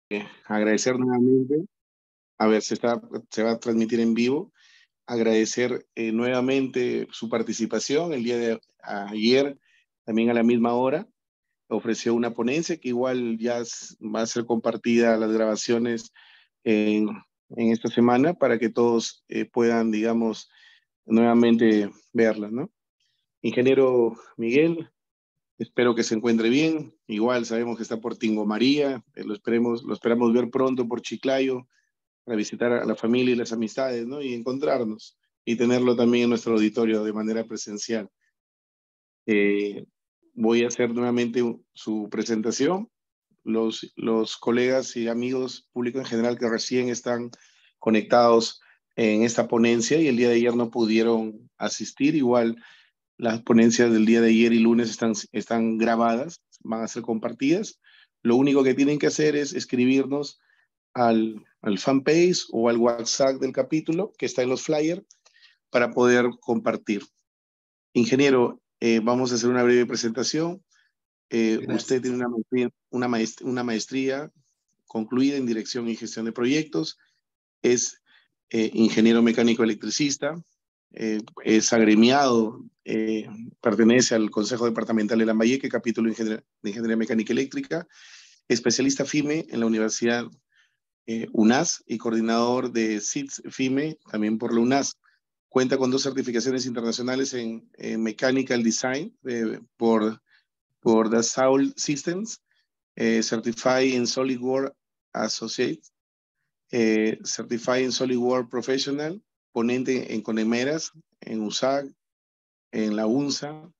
Agradecer nuevamente, a ver, se va a transmitir en vivo, agradecer nuevamente su participación el día de ayer, también a la misma hora, ofreció una ponencia que igual va a ser compartida las grabaciones en, en esta semana para que todos puedan, digamos, nuevamente verlas, ¿no? Ingeniero Miguel, espero que se encuentre bien. Igual sabemos que está por Tingo María, lo esperamos ver pronto por Chiclayo para visitar a la familia y las amistades, ¿no? Y encontrarnos y tenerlo también en nuestro auditorio de manera presencial. Eh, Voy a hacer nuevamente su presentación. Los colegas y amigos, público en general que recién están conectados en esta ponencia y el día de ayer no pudieron asistir, igual las ponencias del día de ayer y lunes están grabadas, van a ser compartidas. Lo único que tienen que hacer es escribirnos al fanpage o al WhatsApp del capítulo que está en los flyers para poder compartir. Ingeniero, vamos a hacer una breve presentación. Usted Gracias. tiene una maestría concluida en Dirección y Gestión de Proyectos, es ingeniero mecánico electricista, es agremiado, pertenece al Consejo Departamental de Lambayeque, capítulo de Ingeniería Mecánica Eléctrica, especialista FIME en la Universidad UNAS y coordinador de SITS FIME, también por la UNAS. Cuenta con 2 certificaciones internacionales en Mechanical Design por Dassault Systems, Certified in SolidWorks Associate, Certified in SolidWorks Professional, ponente en Conemeras, en USAC, en la UNSA.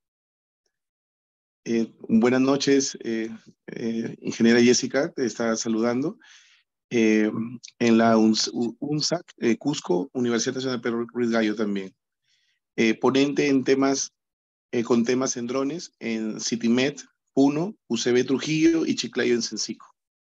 Buenas noches, ingeniera Jessica, te está saludando. En la UNSAC, Cusco, Universidad Nacional Pedro Ruiz Gallo también. Ponente en temas, con temas en drones en CityMed, Puno, UCB Trujillo y Chiclayo en Sencico.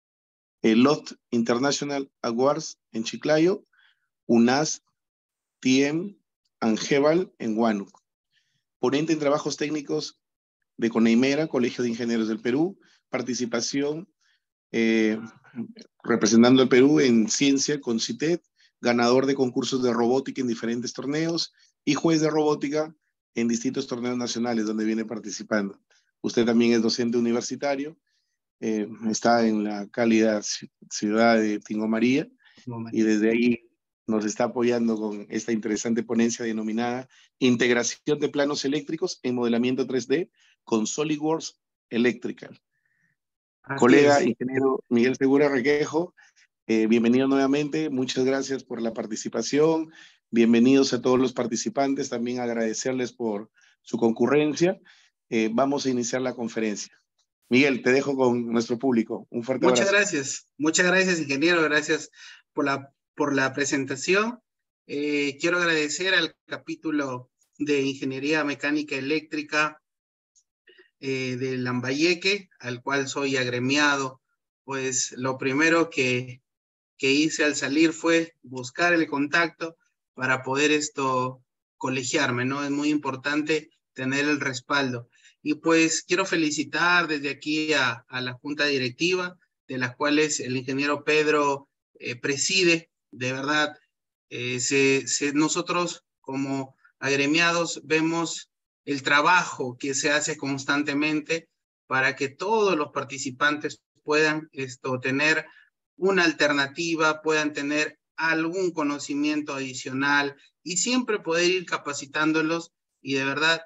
LOT International Awards en Chiclayo, UNAS, TM, Angeval en Huánuco. Ponente en trabajos técnicos de Coneimera, Colegio de Ingenieros del Perú, participación representando al Perú en ciencia con CITED, ganador de concursos de robótica en diferentes torneos y juez de robótica en distintos torneos nacionales donde viene participando. Usted también es docente universitario, está en la cálida ciudad de Tingo María y desde ahí nos está apoyando con esta interesante ponencia denominada Integración de planos eléctricos en modelamiento 3D con SolidWorks Electrical. Así Colega es. ingeniero Miguel Segura Requejo, bienvenido nuevamente, muchas gracias por la participación, bienvenidos a todos los participantes, también agradecerles por su concurrencia. Vamos a iniciar la conferencia. Miguel, te dejo con nuestro público. Un fuerte abrazo. Muchas gracias, ingeniero, gracias por la presentación. Quiero agradecer al capítulo de Ingeniería Mecánica Eléctrica de Lambayeque, al cual soy agremiado. Pues lo primero que hice al salir fue buscar el contacto para poder colegiarme, ¿no? Es muy importante tener el respaldo. Y pues quiero felicitar desde aquí a la junta directiva, de las cuales el ingeniero Pedro preside. De verdad, nosotros como agremiados vemos el trabajo que se hace constantemente para que todos los participantes puedan tener una alternativa, puedan tener algún conocimiento adicional y siempre poder ir capacitándolos. Y de verdad,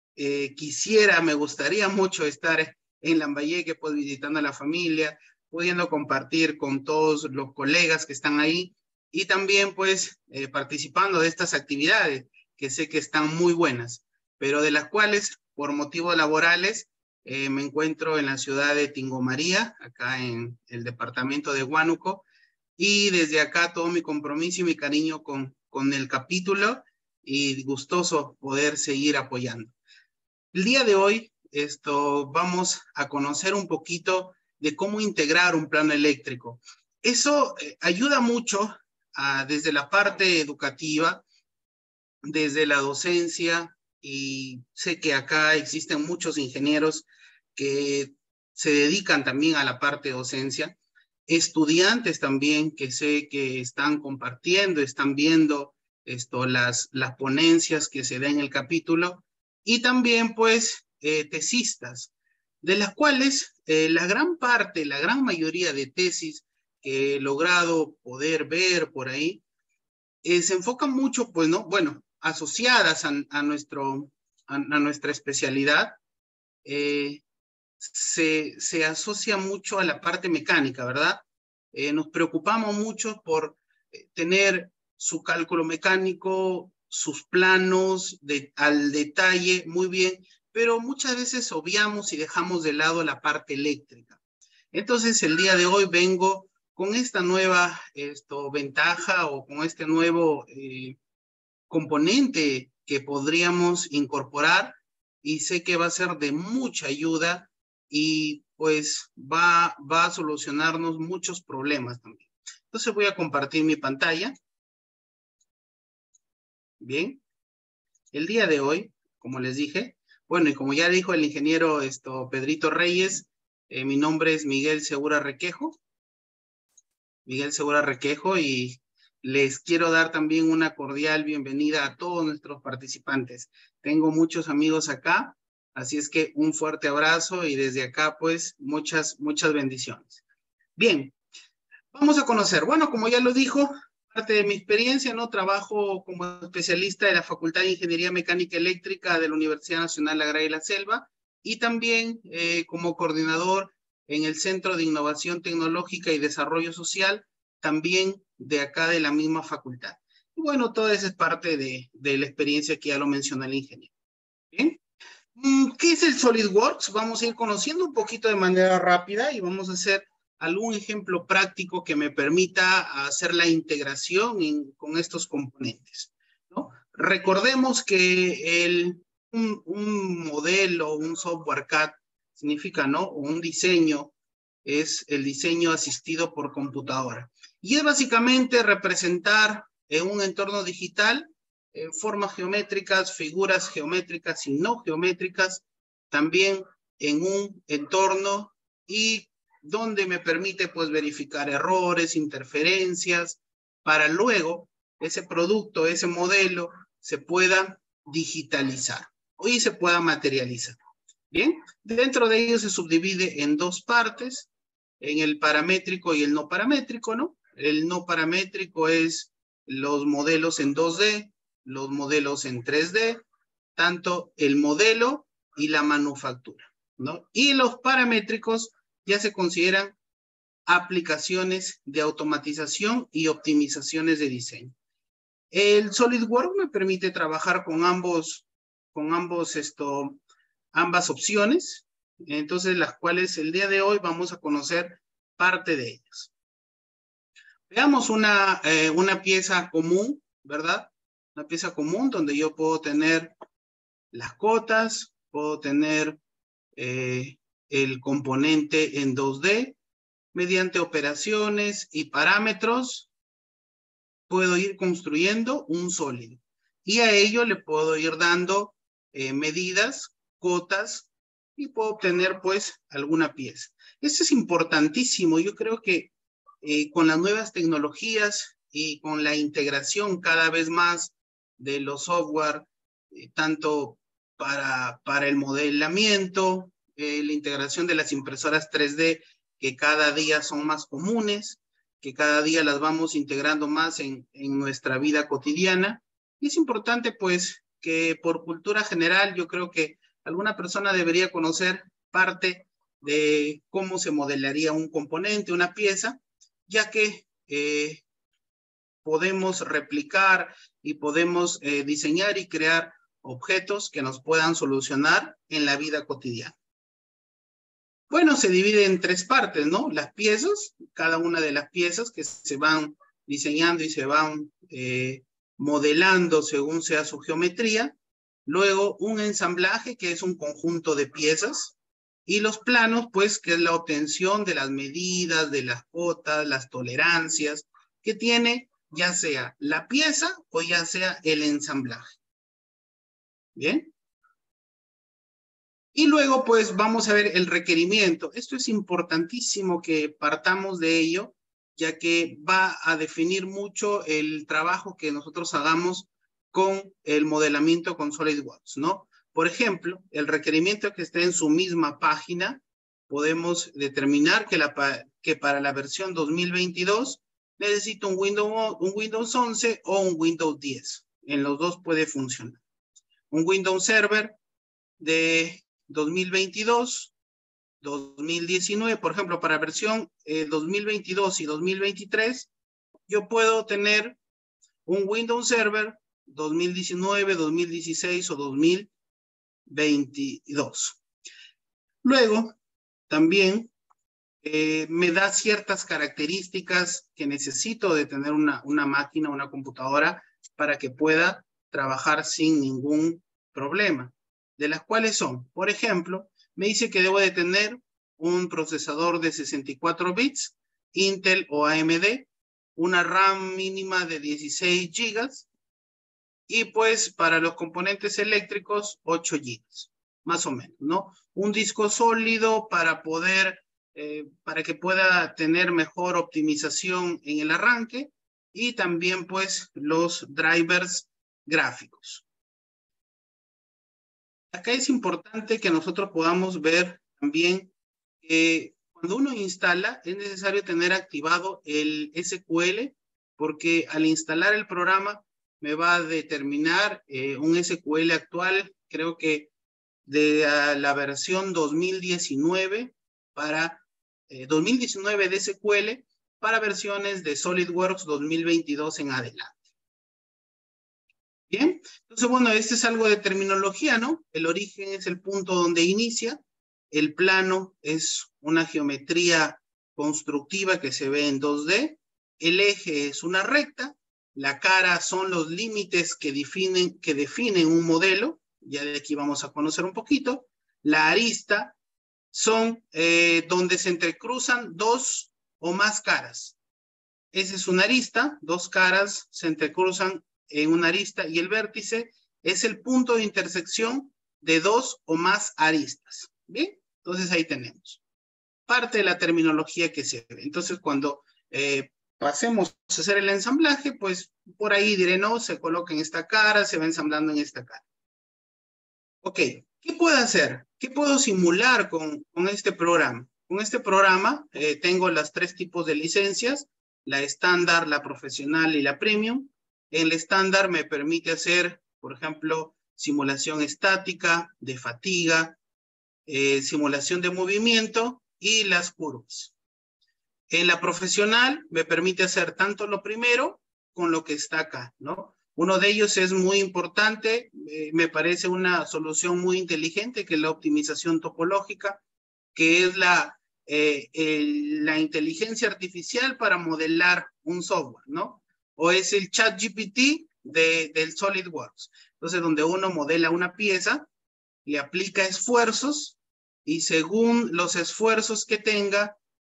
me gustaría mucho estar en Lambayeque, pues visitando a la familia, pudiendo compartir con todos los colegas que están ahí y también pues participando de estas actividades que sé que están muy buenas, pero de las cuales por motivos laborales me encuentro en la ciudad de Tingo María, acá en el departamento de Huánuco, y desde acá todo mi compromiso y mi cariño con el capítulo y gustoso poder seguir apoyando. El día de hoy vamos a conocer un poquito de cómo integrar un plano eléctrico. Eso ayuda mucho desde la parte educativa, desde la docencia, y sé que acá existen muchos ingenieros que se dedican también a la parte de docencia. estudiantes también que sé que están compartiendo, están viendo las ponencias que se dan en el capítulo, y también pues tesistas, de las cuales la gran parte, la gran mayoría de tesis que he logrado poder ver por ahí, se enfocan mucho, pues, ¿no? Bueno, asociadas a nuestra especialidad, se asocia mucho a la parte mecánica, ¿verdad? Nos preocupamos mucho por tener su cálculo mecánico, sus planos al detalle, muy bien, pero muchas veces obviamos y dejamos de lado la parte eléctrica. Entonces, el día de hoy vengo con esta nueva ventaja o con este nuevo componente que podríamos incorporar, y sé que va a ser de mucha ayuda y pues va a solucionarnos muchos problemas también. Entonces voy a compartir mi pantalla. Bien, el día de hoy, como les dije, bueno, y como ya dijo el ingeniero Pedrito Reyes, mi nombre es Miguel Segura Requejo. Miguel Segura Requejo, y les quiero dar también una cordial bienvenida a todos nuestros participantes. Tengo muchos amigos acá, así es que un fuerte abrazo y desde acá pues muchas bendiciones. Bien, vamos a conocer. Bueno, como ya lo dijo, parte de mi experiencia, ¿no? Trabajo como especialista de la Facultad de Ingeniería Mecánica Eléctrica de la Universidad Nacional Agraria de la Selva, y también como coordinador en el Centro de Innovación Tecnológica y Desarrollo Social, también de acá de la misma facultad. Y bueno, toda esa es parte de la experiencia que ya lo mencionó el ingeniero. Bien. ¿Qué es el SolidWorks? Vamos a ir conociendo un poquito de manera rápida y vamos a hacer algún ejemplo práctico que me permita hacer la integración con estos componentes, ¿no? Recordemos que un modelo, un software CAD, significa, ¿no? Un diseño es el diseño asistido por computadora. Y es básicamente representar en un entorno digital formas geométricas, figuras geométricas y no geométricas, también en un entorno y donde me permite pues verificar errores, interferencias, para luego ese producto, ese modelo se pueda digitalizar y se pueda materializar. Bien, dentro de ellos se subdivide en dos partes, en el paramétrico y el no paramétrico, ¿no? El no paramétrico es los modelos en 2D, los modelos en 3D, tanto el modelo y la manufactura, ¿no? Y los paramétricos ya se consideran aplicaciones de automatización y optimizaciones de diseño. El SolidWorks me permite trabajar con ambas opciones, entonces las cuales el día de hoy vamos a conocer parte de ellas. Veamos una pieza común, ¿verdad? Una pieza común donde yo puedo tener las cotas, puedo tener el componente en 2D, mediante operaciones y parámetros, puedo ir construyendo un sólido. Y a ello le puedo ir dando medidas, cotas, y puedo obtener pues alguna pieza. Esto es importantísimo. Yo creo que con las nuevas tecnologías y con la integración cada vez más de los software, tanto para el modelamiento, la integración de las impresoras 3D, que cada día son más comunes, que cada día las vamos integrando más en nuestra vida cotidiana. Y es importante pues que por cultura general yo creo que alguna persona debería conocer parte de cómo se modelaría un componente, una pieza, ya que podemos replicar y podemos diseñar y crear objetos que nos puedan solucionar en la vida cotidiana. Bueno, se divide en tres partes, ¿no? Las piezas, cada una de las piezas que se van diseñando y se van modelando según sea su geometría. Luego, un ensamblaje, que es un conjunto de piezas. Y los planos, pues, que es la obtención de las medidas, de las cotas, las tolerancias que tiene ya sea la pieza o ya sea el ensamblaje. ¿Bien? Y luego, pues, vamos a ver el requerimiento. Esto es importantísimo que partamos de ello, ya que va a definir mucho el trabajo que nosotros hagamos con el modelamiento con SolidWorks, ¿no? Por ejemplo, el requerimiento que esté en su misma página, podemos determinar que para la versión 2022 necesito un Windows 11 o un Windows 10. En los dos puede funcionar. Un Windows Server de 2022, 2019, por ejemplo, para versión 2022 y 2023, yo puedo tener un Windows Server 2019, 2016 o 2022. Luego, también me da ciertas características que necesito de tener una máquina, una computadora, para que pueda trabajar sin ningún problema. De las cuales son, por ejemplo, me dice que debo de tener un procesador de 64 bits, Intel o AMD, una RAM mínima de 16 gigas, y pues para los componentes eléctricos 8 gigas, más o menos, ¿no? Un disco sólido para que pueda tener mejor optimización en el arranque, y también pues los drivers gráficos. Acá es importante que nosotros podamos ver también que cuando uno instala es necesario tener activado el SQL, porque al instalar el programa me va a determinar un SQL actual, creo que de la versión 2019 de SQL para versiones de SolidWorks 2022 en adelante. Bien, entonces, bueno, este es algo de terminología, ¿no? El origen es el punto donde inicia, el plano es una geometría constructiva que se ve en 2D, el eje es una recta, la cara son los límites que definen un modelo, ya de aquí vamos a conocer un poquito, la arista son donde se entrecruzan dos o más caras. Esa es una arista, dos caras se entrecruzan en una arista, y el vértice es el punto de intersección de dos o más aristas. Bien, entonces ahí tenemos parte de la terminología que se ve. Entonces cuando pasemos a hacer el ensamblaje, pues por ahí diré, no, se coloca en esta cara, se va ensamblando en esta cara. Ok, ¿qué puedo hacer? ¿Qué puedo simular con este programa? Con este programa tengo las tres tipos de licencias, la estándar, la profesional y la premium. El estándar me permite hacer, por ejemplo, simulación estática, de fatiga, simulación de movimiento y las curvas. En la profesional me permite hacer tanto lo primero con lo que está acá, ¿no? Uno de ellos es muy importante, me parece una solución muy inteligente, que es la optimización topológica, que es la inteligencia artificial para modelar un software, ¿no? O es el ChatGPT del SolidWorks. Entonces, donde uno modela una pieza, le aplica esfuerzos, y según los esfuerzos que tenga,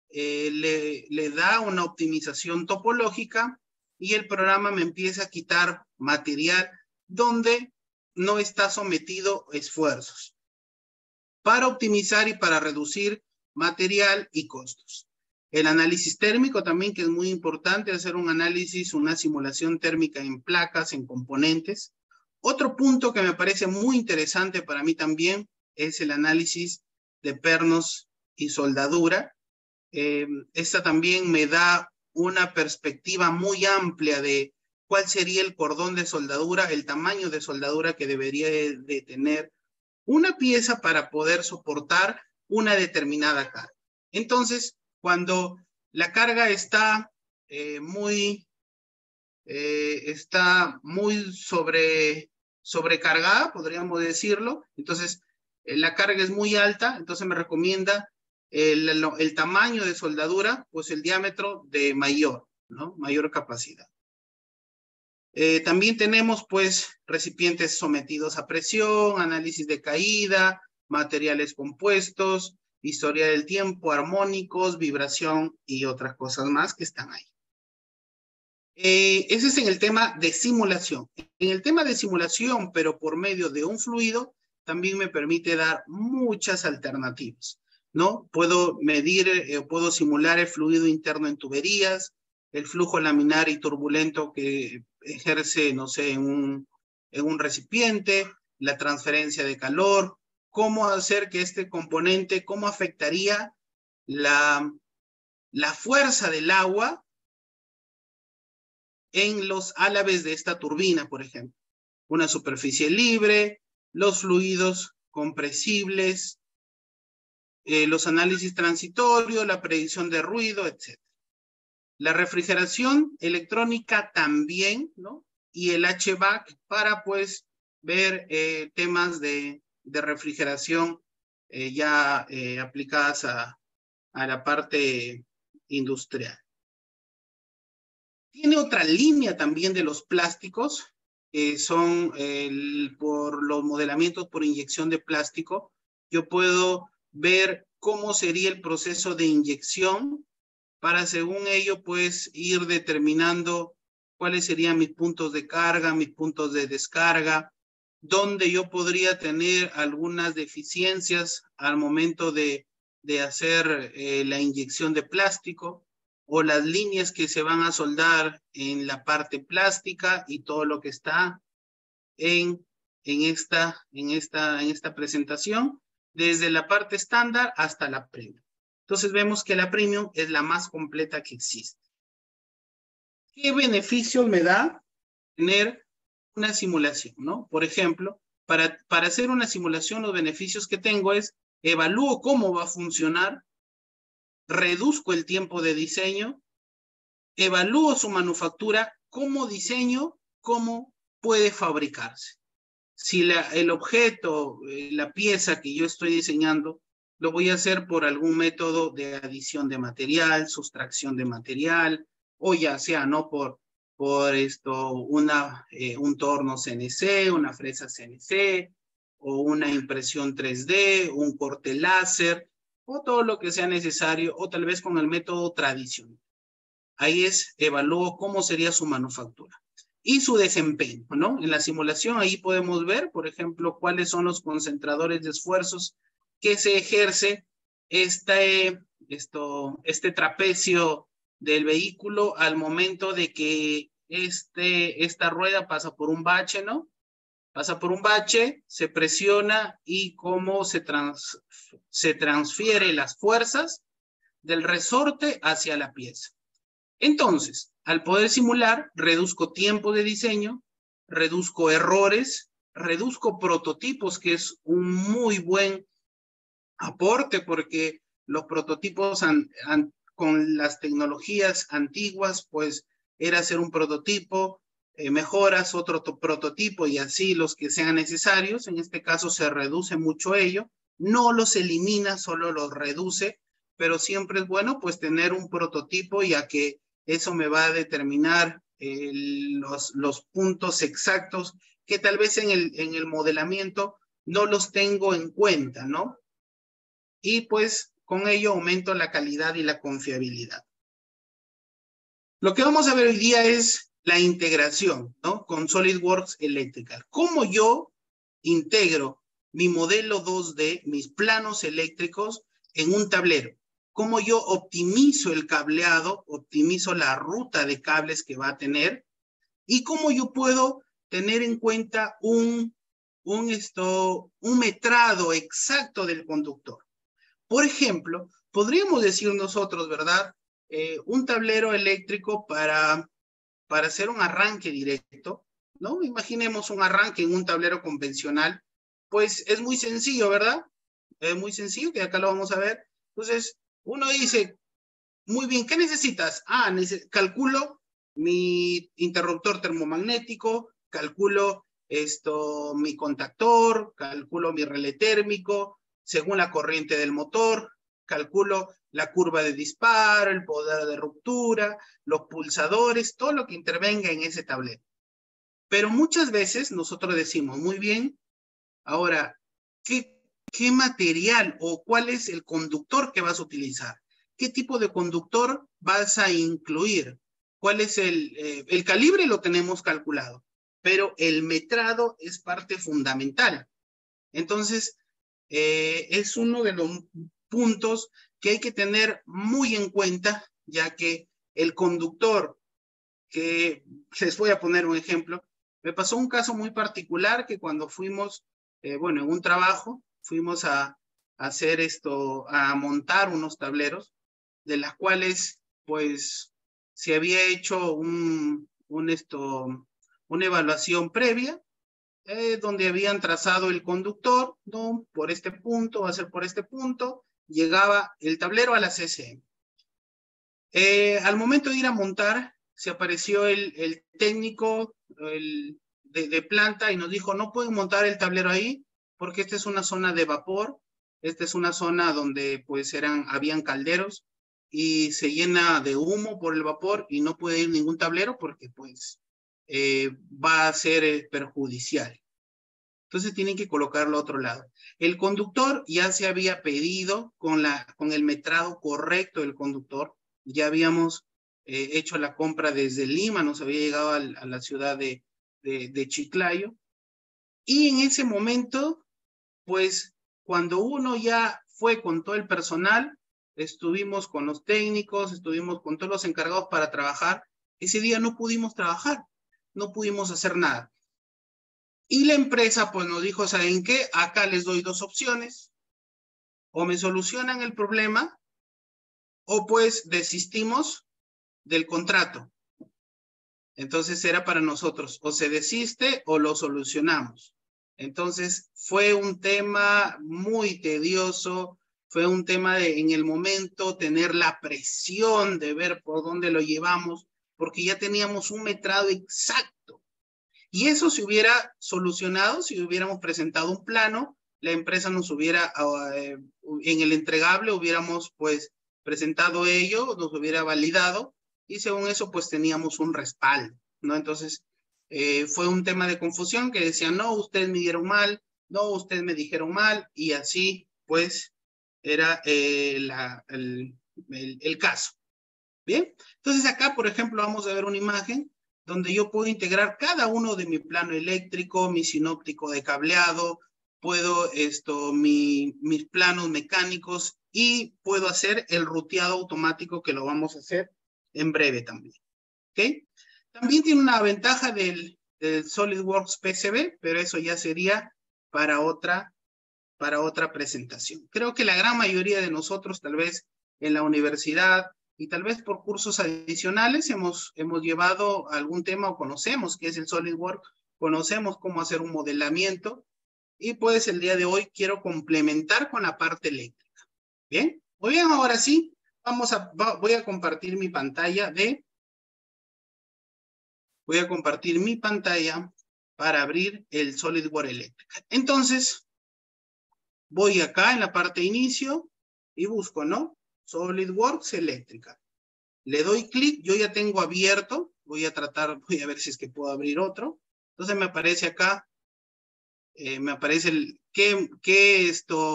le da una optimización topológica, y el programa me empieza a quitar material donde no está sometido a esfuerzos, para optimizar y para reducir material y costos. El análisis térmico también, que es muy importante, hacer un análisis, una simulación térmica en placas, en componentes. Otro punto que me parece muy interesante para mí también es el análisis de pernos y soldadura. Esta también me da una perspectiva muy amplia de cuál sería el cordón de soldadura, el tamaño de soldadura que debería de tener una pieza para poder soportar una determinada carga. Entonces, cuando la carga está muy sobrecargada, podríamos decirlo, entonces la carga es muy alta, entonces me recomienda el tamaño de soldadura, pues el diámetro de mayor, ¿no? Mayor capacidad. También tenemos pues recipientes sometidos a presión, análisis de caída, materiales compuestos, historia del tiempo, armónicos, vibración y otras cosas más que están ahí. Ese es en el tema de simulación. En el tema de simulación, pero por medio de un fluido, también me permite dar muchas alternativas, ¿no? Puedo medir, puedo simular el fluido interno en tuberías, el flujo laminar y turbulento que ejerce, no sé, en un recipiente, la transferencia de calor, cómo hacer que este componente, cómo afectaría la fuerza del agua en los álabes de esta turbina, por ejemplo. Una superficie libre, los fluidos compresibles, los análisis transitorios, la predicción de ruido, etc. La refrigeración electrónica también, ¿no? Y el HVAC para, pues, ver temas de refrigeración ya aplicadas a la parte industrial. Tiene otra línea también de los plásticos, son por los modelamientos por inyección de plástico. Yo puedo ver cómo sería el proceso de inyección para, según ello, pues ir determinando cuáles serían mis puntos de carga, mis puntos de descarga, donde yo podría tener algunas deficiencias al momento de hacer la inyección de plástico, o las líneas que se van a soldar en la parte plástica y todo lo que está en esta presentación, desde la parte estándar hasta la premium. Entonces vemos que la premium es la más completa que existe. ¿Qué beneficios me da tener una simulación, ¿no? Por ejemplo, para hacer una simulación, los beneficios que tengo es evalúo cómo va a funcionar, reduzco el tiempo de diseño, evalúo su manufactura, cómo diseño, cómo puede fabricarse. Si el objeto, la pieza que yo estoy diseñando, lo voy a hacer por algún método de adición de material, sustracción de material, o ya sea, ¿no? Por un torno CNC, una fresa CNC, o una impresión 3D, un corte láser, o todo lo que sea necesario, o tal vez con el método tradicional. Ahí evalúo cómo sería su manufactura y su desempeño, ¿no? En la simulación ahí podemos ver, por ejemplo, cuáles son los concentradores de esfuerzos que se ejerce este trapecio del vehículo al momento de que esta rueda pasa por un bache, ¿no? Pasa por un bache, se presiona y cómo se transfiere las fuerzas del resorte hacia la pieza. Entonces, al poder simular, reduzco tiempo de diseño, reduzco errores, reduzco prototipos, que es un muy buen aporte porque los prototipos con las tecnologías antiguas, pues era hacer un prototipo, mejoras otro prototipo y así los que sean necesarios. En este caso se reduce mucho ello, no los elimina, solo los reduce, pero siempre es bueno pues tener un prototipo, ya que eso me va a determinar los puntos exactos que tal vez en el modelamiento no los tengo en cuenta, ¿no? Y pues con ello aumento la calidad y la confiabilidad. Lo que vamos a ver hoy día es la integración, ¿no? Con SolidWorks Electrical. ¿Cómo yo integro mi modelo 2D, mis planos eléctricos en un tablero? ¿Cómo yo optimizo el cableado, optimizo la ruta de cables que va a tener? ¿Y cómo yo puedo tener en cuenta un metrado exacto del conductor? Por ejemplo, podríamos decir nosotros, ¿verdad? Un tablero eléctrico para hacer un arranque directo, ¿no? Imaginemos un arranque en un tablero convencional, pues es muy sencillo, ¿verdad? Es muy sencillo, que acá lo vamos a ver. Entonces, uno dice, muy bien, ¿qué necesitas? Calculo mi interruptor termomagnético, calculo mi contactor, calculo mi relé térmico, según la corriente del motor, calculo la curva de disparo, el poder de ruptura, los pulsadores, todo lo que intervenga en ese tablero. Pero muchas veces nosotros decimos, muy bien, ahora, ¿qué material o cuál es el conductor que vas a utilizar? ¿Qué tipo de conductor vas a incluir? ¿Cuál es el calibre? Lo tenemos calculado, pero el metrado es parte fundamental. Entonces, es uno de los puntos que hay que tener muy en cuenta, ya que el conductor, que les voy a poner un ejemplo, me pasó un caso muy particular que cuando fuimos, bueno, en un trabajo, fuimos a hacer esto, a montar unos tableros, de las cuales, pues, se había hecho una evaluación previa, donde habían trazado el conductor, ¿no? Por este punto, va a ser por este punto, llegaba el tablero a la CCM. Al momento de ir a montar, se apareció el técnico de planta y nos dijo, no pueden montar el tablero ahí porque esta es una zona de vapor, esta es una zona donde pues habían calderos y se llena de humo por el vapor y no puede ir ningún tablero porque pues va a ser perjudicial. Entonces tienen que colocarlo a otro lado. El conductor ya se había pedido con el metrado correcto del conductor. Ya habíamos hecho la compra desde Lima, nos había llegado a la ciudad de Chiclayo. Y en ese momento, pues cuando uno ya fue con todo el personal, estuvimos con los técnicos, estuvimos con todos los encargados para trabajar, ese día no pudimos trabajar, no pudimos hacer nada. Y la empresa pues nos dijo, ¿saben qué? Acá les doy dos opciones. O me solucionan el problema o pues desistimos del contrato. Entonces era para nosotros, o se desiste o lo solucionamos. Entonces fue un tema muy tedioso, fue un tema de en el momento tener la presión de ver por dónde lo llevamos, porque ya teníamos un metrado exacto. Y eso se hubiera solucionado si hubiéramos presentado un plano, la empresa nos hubiera, en el entregable hubiéramos pues presentado ello, nos hubiera validado y según eso pues teníamos un respaldo, ¿no? Entonces fue un tema de confusión que decían, no, ustedes me dieron mal, no, ustedes me dijeron mal y así pues era el caso. Bien, entonces acá por ejemplo vamos a ver una imagen donde yo puedo integrar cada uno de mi plano eléctrico, mi sinóptico de cableado, puedo mis planos mecánicos y puedo hacer el ruteado automático que lo vamos a hacer en breve también. ¿Ok? También tiene una ventaja del SolidWorks PCB, pero eso ya sería para otra presentación. Creo que la gran mayoría de nosotros, tal vez en la universidad, y tal vez por cursos adicionales hemos llevado algún tema o conocemos qué es el SolidWorks, conocemos cómo hacer un modelamiento y pues el día de hoy quiero complementar con la parte eléctrica. Bien, muy bien, ahora sí, voy a compartir mi pantalla para abrir el SolidWorks eléctrica. Entonces, voy acá en la parte de inicio y busco, ¿no? SolidWorks eléctrica. Le doy clic, yo ya tengo abierto, voy a ver si es que puedo abrir otro. Entonces me aparece acá, me aparece qué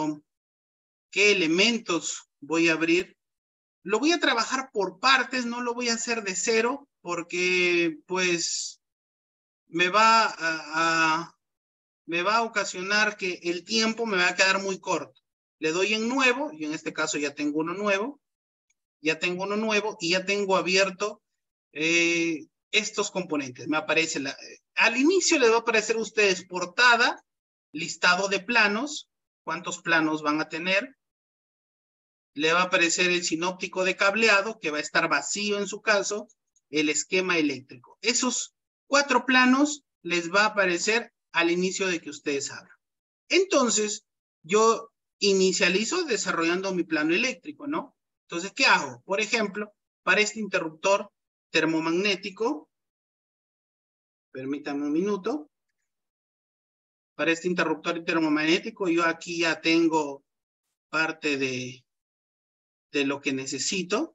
elementos voy a abrir. Lo voy a trabajar por partes, no lo voy a hacer de cero, porque pues me va a ocasionar que el tiempo me va a quedar muy corto. Le doy en nuevo, y en este caso ya tengo uno nuevo, y ya tengo abierto estos componentes. Me aparece al inicio les va a aparecer a ustedes portada, listado de planos, cuántos planos van a tener. Le va a aparecer el sinóptico de cableado, que va a estar vacío en su caso, el esquema eléctrico. Esos 4 planos les va a aparecer al inicio de que ustedes abran. Entonces, yo inicializo desarrollando mi plano eléctrico, ¿no? Entonces, ¿qué hago? Por ejemplo, para este interruptor termomagnético, permítanme un minuto, para este interruptor termomagnético, yo aquí ya tengo parte de lo que necesito.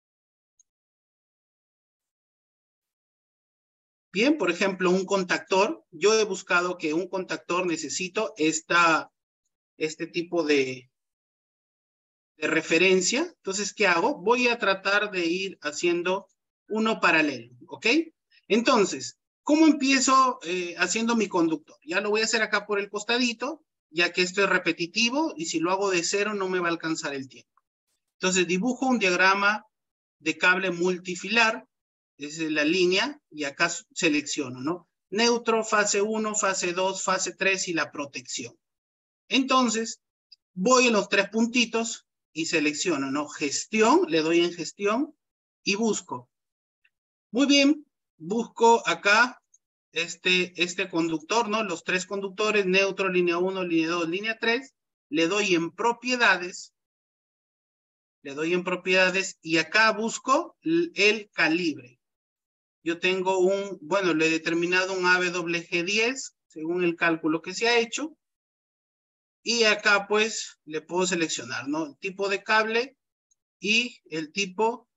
Bien, por ejemplo, un contactor. Yo he buscado que un contactor necesito este tipo de referencia. Entonces, ¿qué hago? Voy a tratar de ir haciendo uno paralelo, ¿ok? Entonces, ¿cómo empiezo haciendo mi conductor? Ya lo voy a hacer acá por el costadito. ya que esto es repetitivo y si lo hago de cero no me va a alcanzar el tiempo. Entonces dibujo un diagrama de cable multifilar, esa es la línea, y acá selecciono, ¿no? Neutro, fase 1, fase 2, fase 3 y la protección. Entonces, voy en los 3 puntitos y selecciono, ¿no? Gestión, le doy en gestión y busco. Muy bien, busco acá este conductor, ¿no? Los 3 conductores, neutro, línea 1, línea 2, línea 3. Le doy en propiedades. Le doy en propiedades y acá busco el calibre. Yo tengo bueno, le he determinado un AWG10 según el cálculo que se ha hecho. Y acá pues le puedo seleccionar, ¿no? El tipo de cable y el tipo,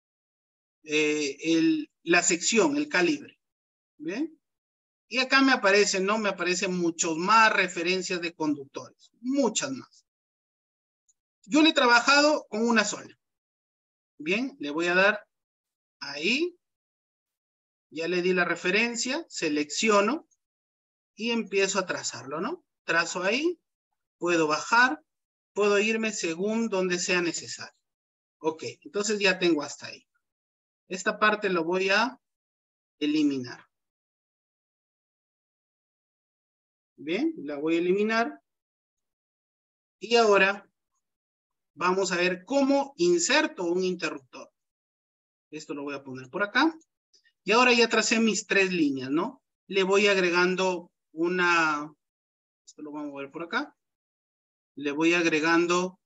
la sección, el calibre. ¿Bien? Y acá me aparecen, ¿no? Me aparecen muchos más referencias de conductores. Muchas más. Yo le he trabajado con una sola. Bien, le voy a dar ahí. Ya le di la referencia, selecciono y empiezo a trazarlo, ¿no? Trazo ahí, puedo bajar, puedo irme según donde sea necesario. Ok, entonces ya tengo hasta ahí. Esta parte lo voy a eliminar. Bien, la voy a eliminar. Y ahora vamos a ver cómo inserto un interruptor. Esto lo voy a poner por acá. Y ahora ya tracé mis 3 líneas, ¿no? Le voy agregando esto lo vamos a mover por acá. Le voy agregando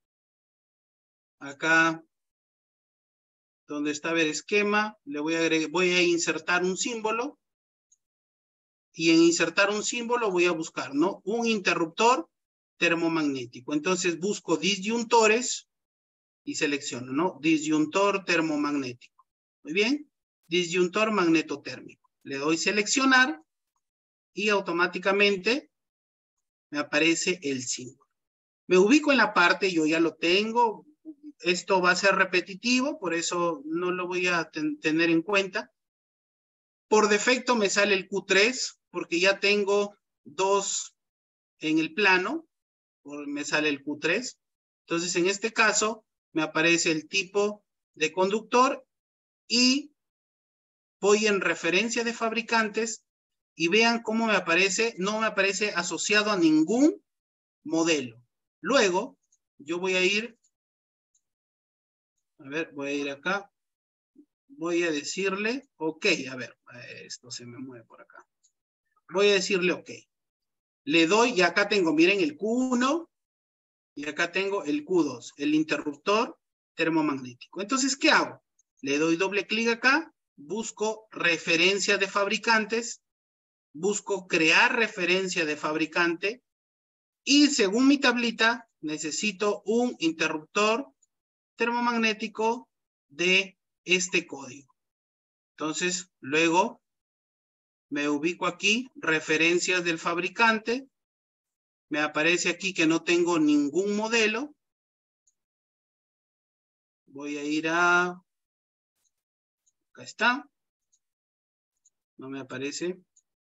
acá donde está el esquema, voy a insertar un símbolo. Y en insertar un símbolo voy a buscar, ¿no? Un interruptor termomagnético. Entonces busco disyuntores y selecciono, ¿no? Disyuntor termomagnético. Muy bien. Disyuntor magnetotérmico. Le doy seleccionar y automáticamente me aparece el símbolo. Me ubico en la parte, yo ya lo tengo. Esto va a ser repetitivo, por eso no lo voy a tener en cuenta. Por defecto me sale el Q3 porque ya tengo 2 en el plano, me sale el Q3. Entonces, en este caso, me aparece el tipo de conductor y voy en referencia de fabricantes y vean cómo me aparece, no me aparece asociado a ningún modelo. Luego, yo voy a ir, voy a ir acá, voy a decirle, ok, a ver, esto se me mueve por acá. Voy a decirle ok. Le doy, y acá tengo, miren, el Q1 y acá tengo el Q2, el interruptor termomagnético. Entonces, ¿qué hago? Le doy doble clic acá, busco referencia de fabricantes, busco crear referencia de fabricante y según mi tablita necesito un interruptor termomagnético de este código. Entonces, luego me ubico aquí, referencias del fabricante. Me aparece aquí que no tengo ningún modelo. Voy a ir a... Acá está. No me aparece.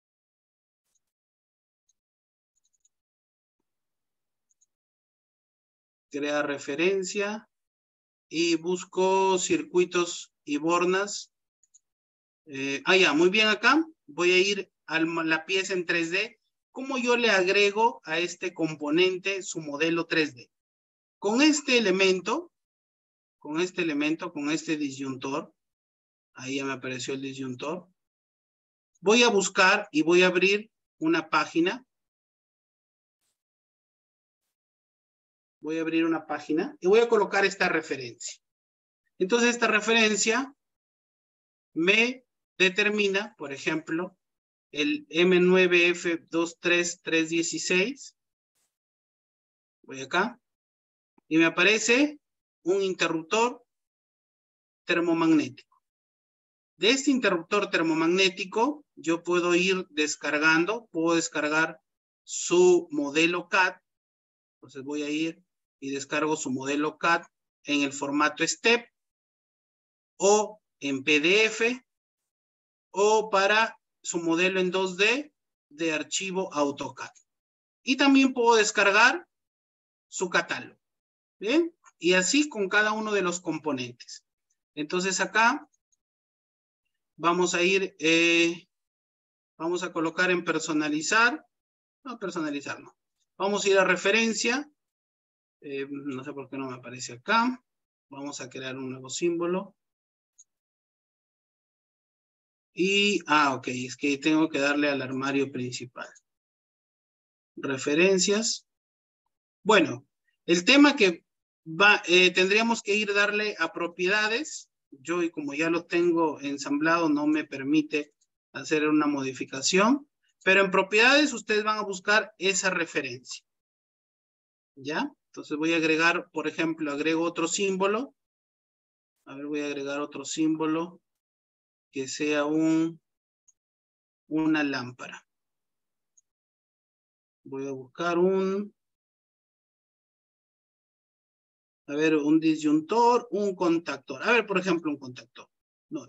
Crear referencia. Y busco circuitos y bornas. Ya, muy bien acá. Voy a ir a la pieza en 3D. ¿Cómo yo le agrego a este componente su modelo 3D? Con este elemento, con este disyuntor, ahí ya me apareció el disyuntor, voy a buscar y voy a abrir una página. Voy a abrir una página y voy a colocar esta referencia. Entonces esta referencia me determina, por ejemplo, el M9F23316. Voy acá. Y me aparece un interruptor termomagnético. De este interruptor termomagnético, yo puedo ir descargando, puedo descargar su modelo CAD. Entonces voy a ir y descargo su modelo CAD en el formato STEP o en PDF o para su modelo en 2D de archivo AutoCAD. Y también puedo descargar su catálogo. ¿Bien? Y así con cada uno de los componentes. Entonces acá vamos a ir, vamos a colocar en personalizar. No, personalizar no. Vamos a ir a referencia. No sé por qué no me aparece acá. Vamos a crear un nuevo símbolo. Y, ok, es que tengo que darle al armario principal. Referencias. Bueno, el tema que tendríamos que ir darle a propiedades. Yo, y como ya lo tengo ensamblado, no me permite hacer una modificación. Pero en propiedades ustedes van a buscar esa referencia. ¿Ya? Entonces voy a agregar, por ejemplo, agrego otro símbolo. A ver, voy a agregar otro símbolo que sea una lámpara. Voy a buscar un disyuntor, un contactor. A ver, por ejemplo, un contactor. No,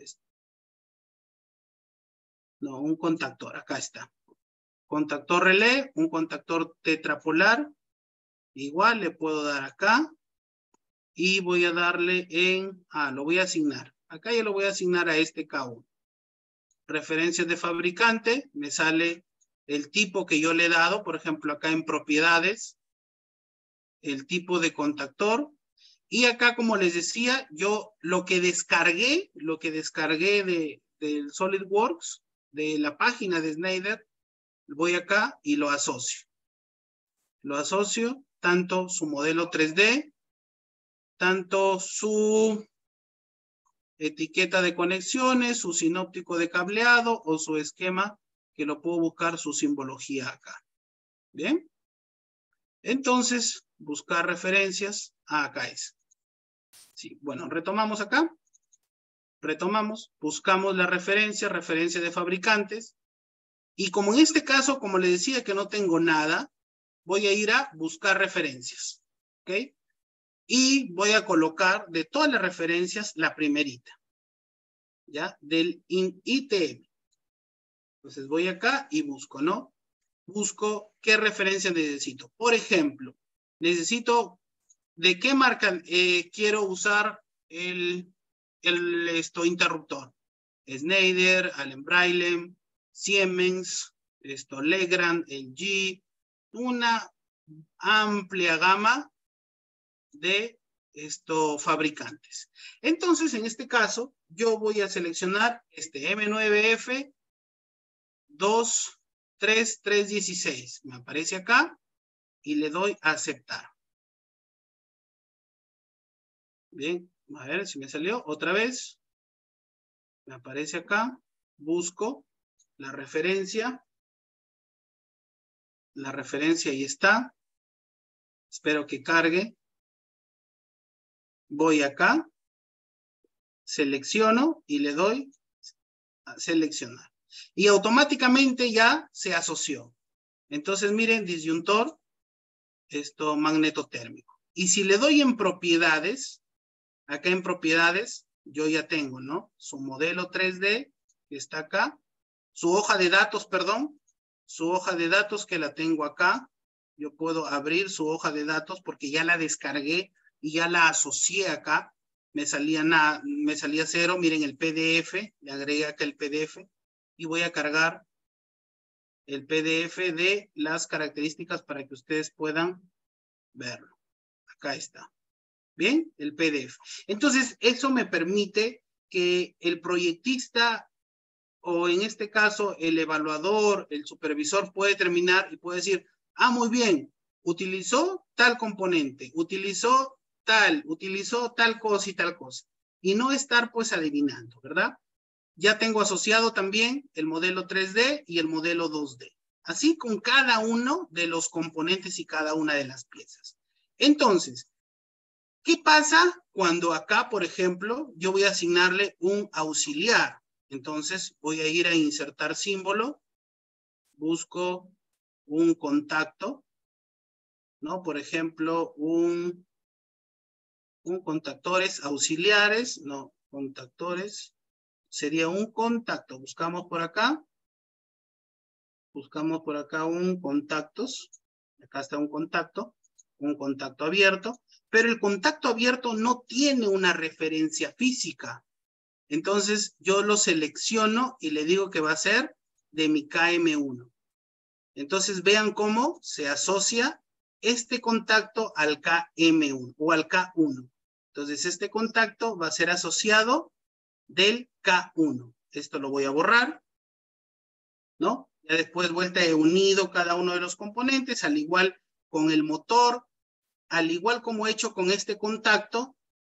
un contactor. Acá está. Contactor relé, un contactor tetrapolar. Igual le puedo dar acá. Y voy a darle lo voy a asignar. Acá ya lo voy a asignar a este K1. Referencias de fabricante, me sale el tipo que yo le he dado, por ejemplo, acá en propiedades, el tipo de contactor. Y acá, como les decía, yo lo que descargué del SolidWorks, de la página de Schneider, voy acá y lo asocio. Lo asocio tanto su modelo 3D, tanto su etiqueta de conexiones, su sinóptico de cableado o su esquema, que lo puedo buscar su simbología acá. ¿Bien? Entonces, buscar referencias. Acá es. Sí, bueno, retomamos acá. Retomamos, buscamos la referencia de fabricantes. Y como en este caso, como les decía que no tengo nada, voy a ir a buscar referencias. ¿Ok? Y voy a colocar de todas las referencias la primerita. ¿Ya? Del ITM. Entonces voy acá y busco, ¿no? Busco qué referencia necesito. Por ejemplo, necesito de qué marca quiero usar el interruptor. Schneider, Allen-Brillen, Siemens, Legrand, LG, una amplia gama de fabricantes. Entonces, en este caso, yo voy a seleccionar este M9F 23316. Me aparece acá y le doy a aceptar. Bien, a ver si me salió otra vez. Me aparece acá. Busco la referencia. La referencia ahí está. Espero que cargue. Voy acá. Selecciono y le doy a seleccionar. Y automáticamente ya se asoció. Entonces, miren, disyuntor, magnetotérmico. Y si le doy en propiedades, acá en propiedades, yo ya tengo, ¿no? Su modelo 3D, que está acá. Su hoja de datos, perdón. Su hoja de datos que la tengo acá. Yo puedo abrir su hoja de datos porque ya la descargué y ya la asocié acá. Me salía 0. Miren el PDF. Le agregué acá el PDF. Y voy a cargar el PDF de las características para que ustedes puedan verlo. Acá está. Bien, el PDF. Entonces, eso me permite que el proyectista, o en este caso, el evaluador, el supervisor, puede terminar y puede decir, muy bien, utilizó tal componente, utilizó tal cosa y tal cosa. Y no estar pues adivinando, ¿verdad? Ya tengo asociado también el modelo 3D y el modelo 2D. Así con cada uno de los componentes y cada una de las piezas. Entonces, ¿qué pasa cuando acá, por ejemplo, yo voy a asignarle un auxiliar? Entonces, voy a ir a insertar símbolo. Busco un contacto, ¿no? Por ejemplo, un contactores auxiliares, no, contactores. Sería un contacto. Buscamos por acá un contactos. Acá está un contacto abierto, pero el contacto abierto no tiene una referencia física. Entonces yo lo selecciono y le digo que va a ser de mi KM1. Entonces vean cómo se asocia este contacto al KM1 o al K1. Entonces este contacto va a ser asociado del K1. Esto lo voy a borrar, ¿no? Ya después vuelta he unido cada uno de los componentes, al igual con el motor, al igual como he hecho con este contacto,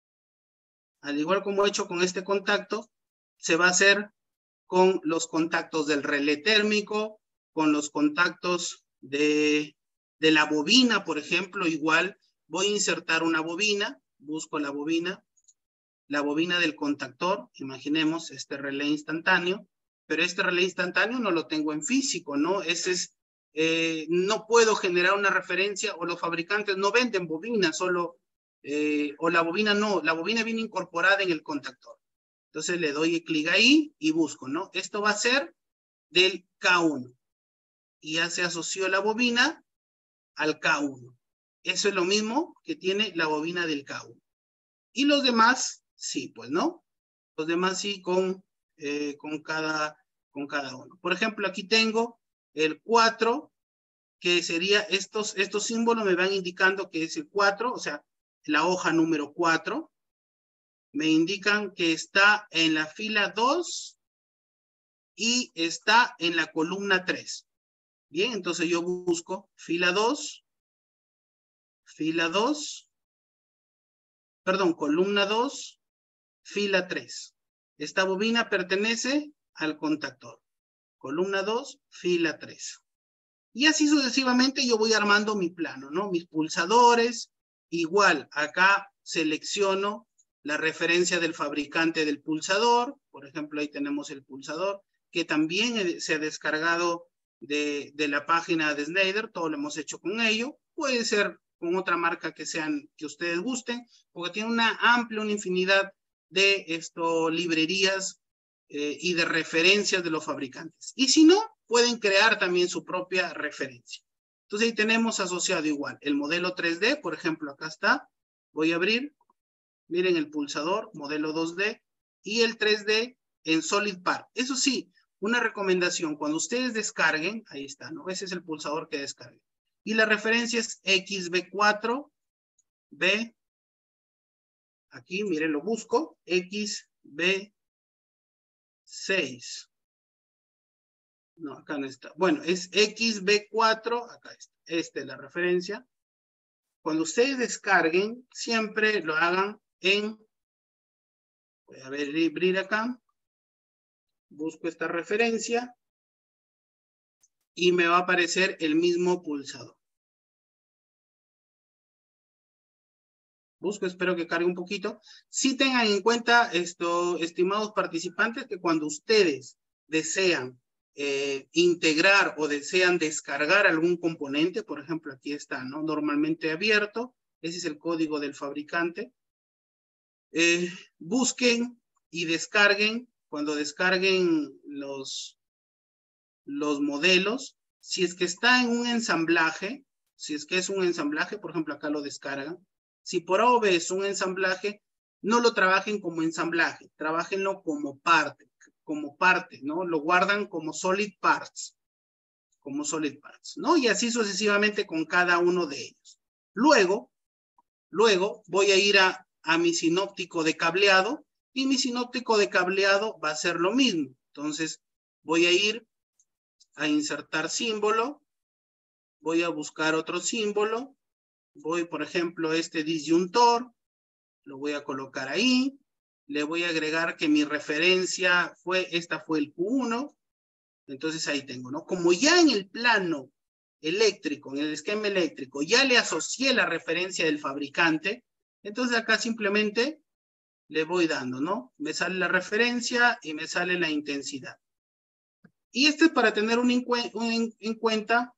se va a hacer con los contactos del relé térmico, con los contactos de la bobina, por ejemplo. Igual voy a insertar una bobina, busco la bobina del contactor, imaginemos este relé instantáneo, pero este relé instantáneo no lo tengo en físico, ¿no? No puedo generar una referencia, o los fabricantes no venden bobinas, o la bobina no, la bobina viene incorporada en el contactor. Entonces le doy clic ahí y busco, ¿no? Esto va a ser del K1. Y ya se asoció la bobina al K1. Eso es lo mismo que tiene la bobina del K1. Y los demás, sí, pues, ¿no? Los demás sí con cada uno. Por ejemplo, aquí tengo el 4, que sería estos símbolos me van indicando que es el 4, o sea, la hoja número 4. Me indican que está en la fila 2 y está en la columna 3. Bien, entonces yo busco fila 2, columna 2, fila 3. Esta bobina pertenece al contactor. Columna 2, fila 3. Y así sucesivamente yo voy armando mi plano, ¿no? Mis pulsadores, igual acá selecciono la referencia del fabricante del pulsador. Por ejemplo, ahí tenemos el pulsador, que también se ha descargado de la página de Schneider. Todo lo hemos hecho con ello. Puede ser con otra marca que ustedes gusten, porque tiene una infinidad de librerías y de referencias de los fabricantes. Y si no, pueden crear también su propia referencia. Entonces ahí tenemos asociado igual el modelo 3D, por ejemplo, acá está. Voy a abrir, miren el pulsador, modelo 2D, y el 3D en SolidPart. Eso sí, una recomendación, cuando ustedes descarguen, ahí está, ¿no? Ese es el pulsador que descarguen. Y la referencia es XB4, B, aquí, miren, lo busco, XB6. No, acá no está. Bueno, es XB4, acá está. Esta es la referencia. Cuando ustedes descarguen, siempre lo hagan en, voy a abrir acá, busco esta referencia y me va a aparecer el mismo pulsador. Busco, espero que cargue un poquito. Sí tengan en cuenta esto, estimados participantes, que cuando ustedes desean integrar o desean descargar algún componente, por ejemplo, aquí está, ¿no? Normalmente abierto, ese es el código del fabricante. Busquen y descarguen, cuando descarguen los modelos, si es que está en un ensamblaje, si es que es un ensamblaje, por ejemplo, acá lo descargan. Si por A o B es un ensamblaje, no lo trabajen como ensamblaje, trabajenlo como parte, ¿no? Lo guardan como solid parts, ¿no? Y así sucesivamente con cada uno de ellos. Luego voy a ir a mi sinóptico de cableado, y mi sinóptico de cableado va a ser lo mismo. Entonces, voy a ir a insertar símbolo, voy a buscar otro símbolo, voy, por ejemplo, este disyuntor, lo voy a colocar ahí, le voy a agregar que mi referencia esta fue el Q1, entonces ahí tengo, ¿no? Como ya en el plano eléctrico, en el esquema eléctrico, ya le asocié la referencia del fabricante, entonces acá simplemente le voy dando, ¿no? Me sale la referencia y me sale la intensidad. Y esto es para tener en cuenta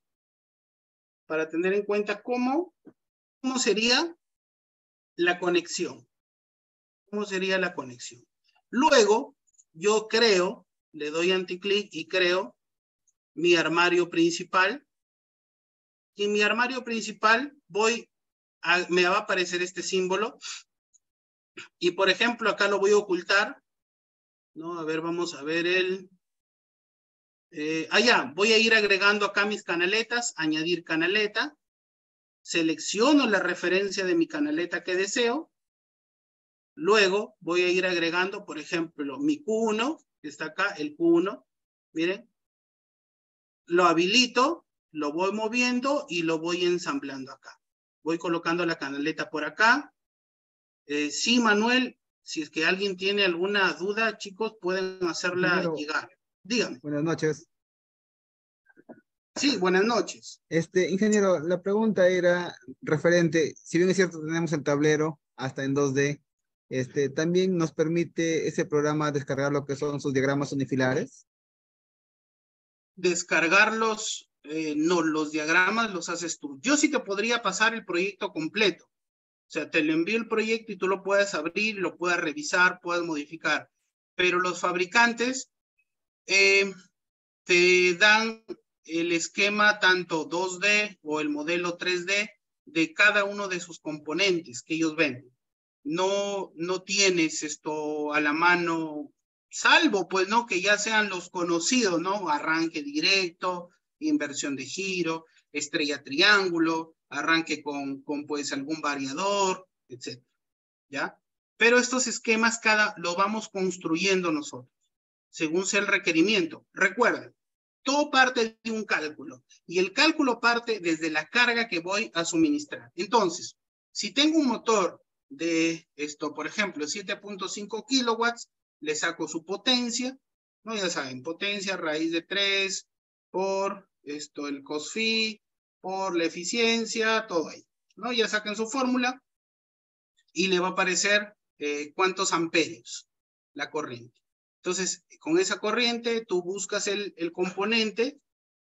cómo sería la conexión. ¿Cómo sería la conexión? Luego, yo creo, le doy anticlic y creo mi armario principal. y en mi armario principal me va a aparecer este símbolo. Y por ejemplo, acá lo voy a ocultar, ¿no? A ver, vamos a ver ya, voy a ir agregando acá mis canaletas, añadir canaleta, selecciono la referencia de mi canaleta que deseo, luego voy a ir agregando, por ejemplo, mi Q1, que está acá, el Q1, miren, lo habilito, lo voy moviendo y lo voy ensamblando acá. Voy colocando la canaleta por acá. Sí, Manuel, si es que alguien tiene alguna duda, chicos, pueden hacerla Ingeniero, llegar. Dígame. buenas noches. Sí, buenas noches. Ingeniero, la pregunta era referente, si bien es cierto, tenemos el tablero hasta en 2D, también nos permite ese programa descargar lo que son sus diagramas unifilares. Descargarlos, no, los diagramas los haces tú. Yo sí te podría pasar el proyecto completo. O sea, te lo envío el proyecto y tú lo puedes abrir, lo puedes revisar, puedes modificar. Pero los fabricantes te dan el esquema tanto 2D o el modelo 3D de cada uno de sus componentes que ellos venden. No tienes esto a la mano, salvo pues, ¿no? Que ya sean los conocidos, ¿no? Arranque directo, inversión de giro, estrella triángulo, arranque con pues algún variador, etc. ¿Ya? Pero estos esquemas lo vamos construyendo nosotros, según sea el requerimiento. Recuerden, todo parte de un cálculo, y el cálculo parte desde la carga que voy a suministrar. Entonces, si tengo un motor de por ejemplo, 7.5 kilowatts, le saco su potencia, ¿no? Ya saben, potencia raíz de 3 por el cos phi, por la eficiencia, todo ahí, ¿no? Ya sacan su fórmula y le va a aparecer cuántos amperios la corriente. Entonces, con esa corriente, tú buscas el componente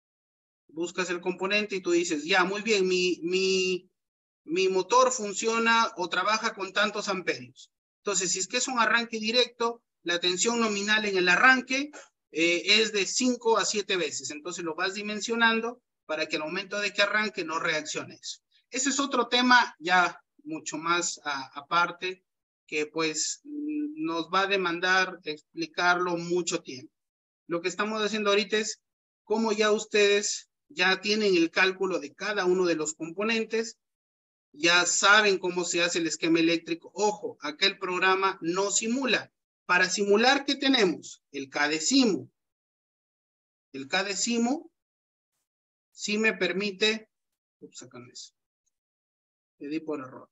y tú dices, ya, muy bien, mi motor funciona o trabaja con tantos amperios. Entonces, si es que es un arranque directo, la tensión nominal en el arranque es de 5 a 7 veces. Entonces, lo vas dimensionando para que al momento de que arranque no reaccione eso. Ese es otro tema ya mucho más aparte, que pues nos va a demandar explicarlo mucho tiempo. Lo que estamos haciendo ahorita es cómo ya ustedes ya tienen el cálculo de cada uno de los componentes, ya saben cómo se hace el esquema eléctrico. Ojo, aquel programa no simula. Para simular, ¿qué tenemos? El Cadecimu. El Cadecimu sí me permite, sacan eso, le di por error.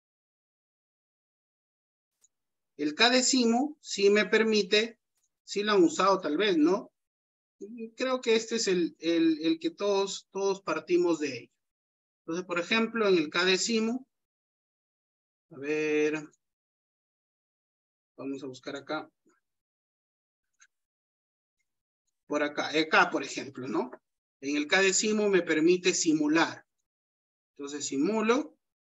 El Cadecimu sí me permite, sí lo han usado tal vez, ¿no? Creo que este es el que todos partimos de ello. Entonces, por ejemplo, en el Cadecimu, a ver, vamos a buscar acá. Por acá, por ejemplo, ¿no? En el Cadecimu me permite simular. Entonces, simulo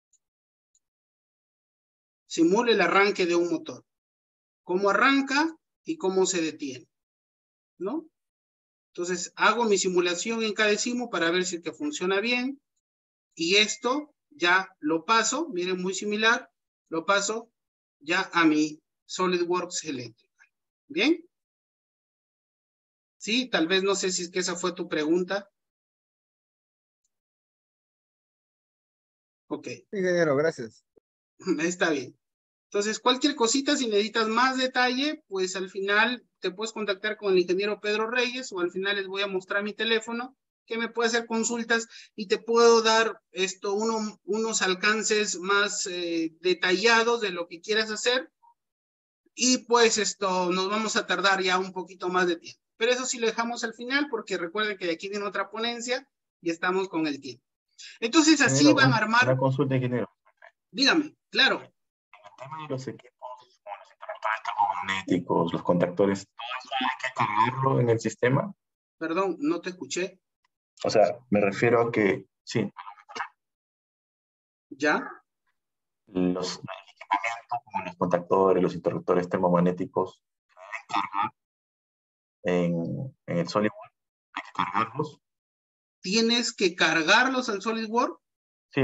el arranque de un motor. Cómo arranca y cómo se detiene, ¿no? Entonces, hago mi simulación en Cadecimu para ver si es que funciona bien. Y esto ya lo paso, miren, muy similar, lo paso ya a mi SolidWorks Electrical. ¿Bien? Sí, tal vez no sé si es que esa fue tu pregunta. Ok. Ingeniero, gracias. Está bien. Entonces, cualquier cosita, si necesitas más detalle, pues al final te puedes contactar con el ingeniero Pedro Reyes, o al final les voy a mostrar mi teléfono, que me puede hacer consultas y te puedo dar unos alcances más detallados de lo que quieras hacer. Y pues nos vamos a tardar ya un poquito más de tiempo. Pero eso sí lo dejamos al final, porque recuerden que de aquí viene otra ponencia y estamos con el tiempo. Entonces, así van a armar. Una consulta, ingeniero. Dígame, claro. En el tema de los equipos, como los interruptores termomagnéticos, los contactores, ¿todo eso hay que cargarlo en el sistema? Perdón, no te escuché. O sea, me refiero a que, sí. ¿Ya? Los equipamientos como los contactores, los interruptores termomagnéticos, ¿se deben cargar en el SolidWorks? ¿Hay que cargarlos? ¿Tienes que cargarlos al SolidWorks? Sí,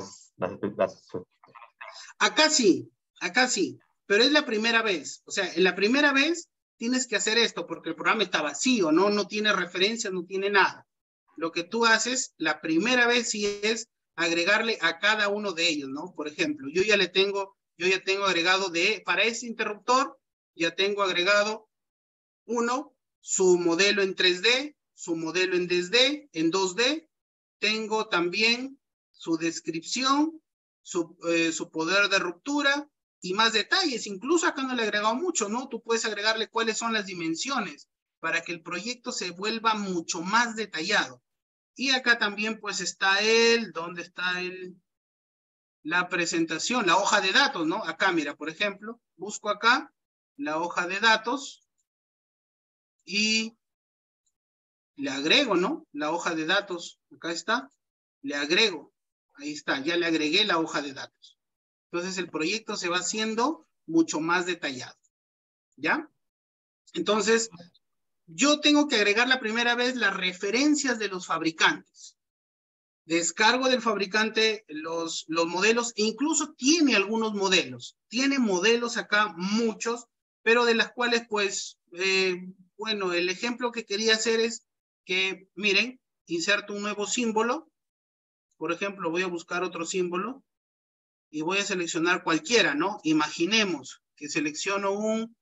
Acá sí, pero es la primera vez. O sea, en la primera vez tienes que hacer esto porque el programa está vacío, ¿no? No tiene referencias, no tiene nada. Lo que tú haces la primera vez sí es agregarle a cada uno de ellos, ¿no? Por ejemplo, yo ya tengo agregado para ese interruptor, ya tengo agregado uno, su modelo en 3D, su modelo en 2D, tengo también su descripción, su poder de ruptura y más detalles. Incluso acá no le he agregado mucho, ¿no? Tú puedes agregarle cuáles son las dimensiones para que el proyecto se vuelva mucho más detallado. Y acá también pues está ¿dónde está la presentación? La hoja de datos, ¿no? Acá, mira, por ejemplo, busco acá la hoja de datos y le agrego, ¿no? La hoja de datos, acá está, le agrego, ahí está, ya le agregué la hoja de datos. Entonces el proyecto se va haciendo mucho más detallado, ¿ya? Entonces, yo tengo que agregar la primera vez las referencias de los fabricantes. Descargo del fabricante los modelos, e incluso tiene algunos modelos. Tiene modelos acá, muchos, pero de las cuales, pues, bueno, el ejemplo que quería hacer es que, miren, inserto un nuevo símbolo. Por ejemplo, voy a buscar otro símbolo y voy a seleccionar cualquiera, ¿no? Imaginemos que selecciono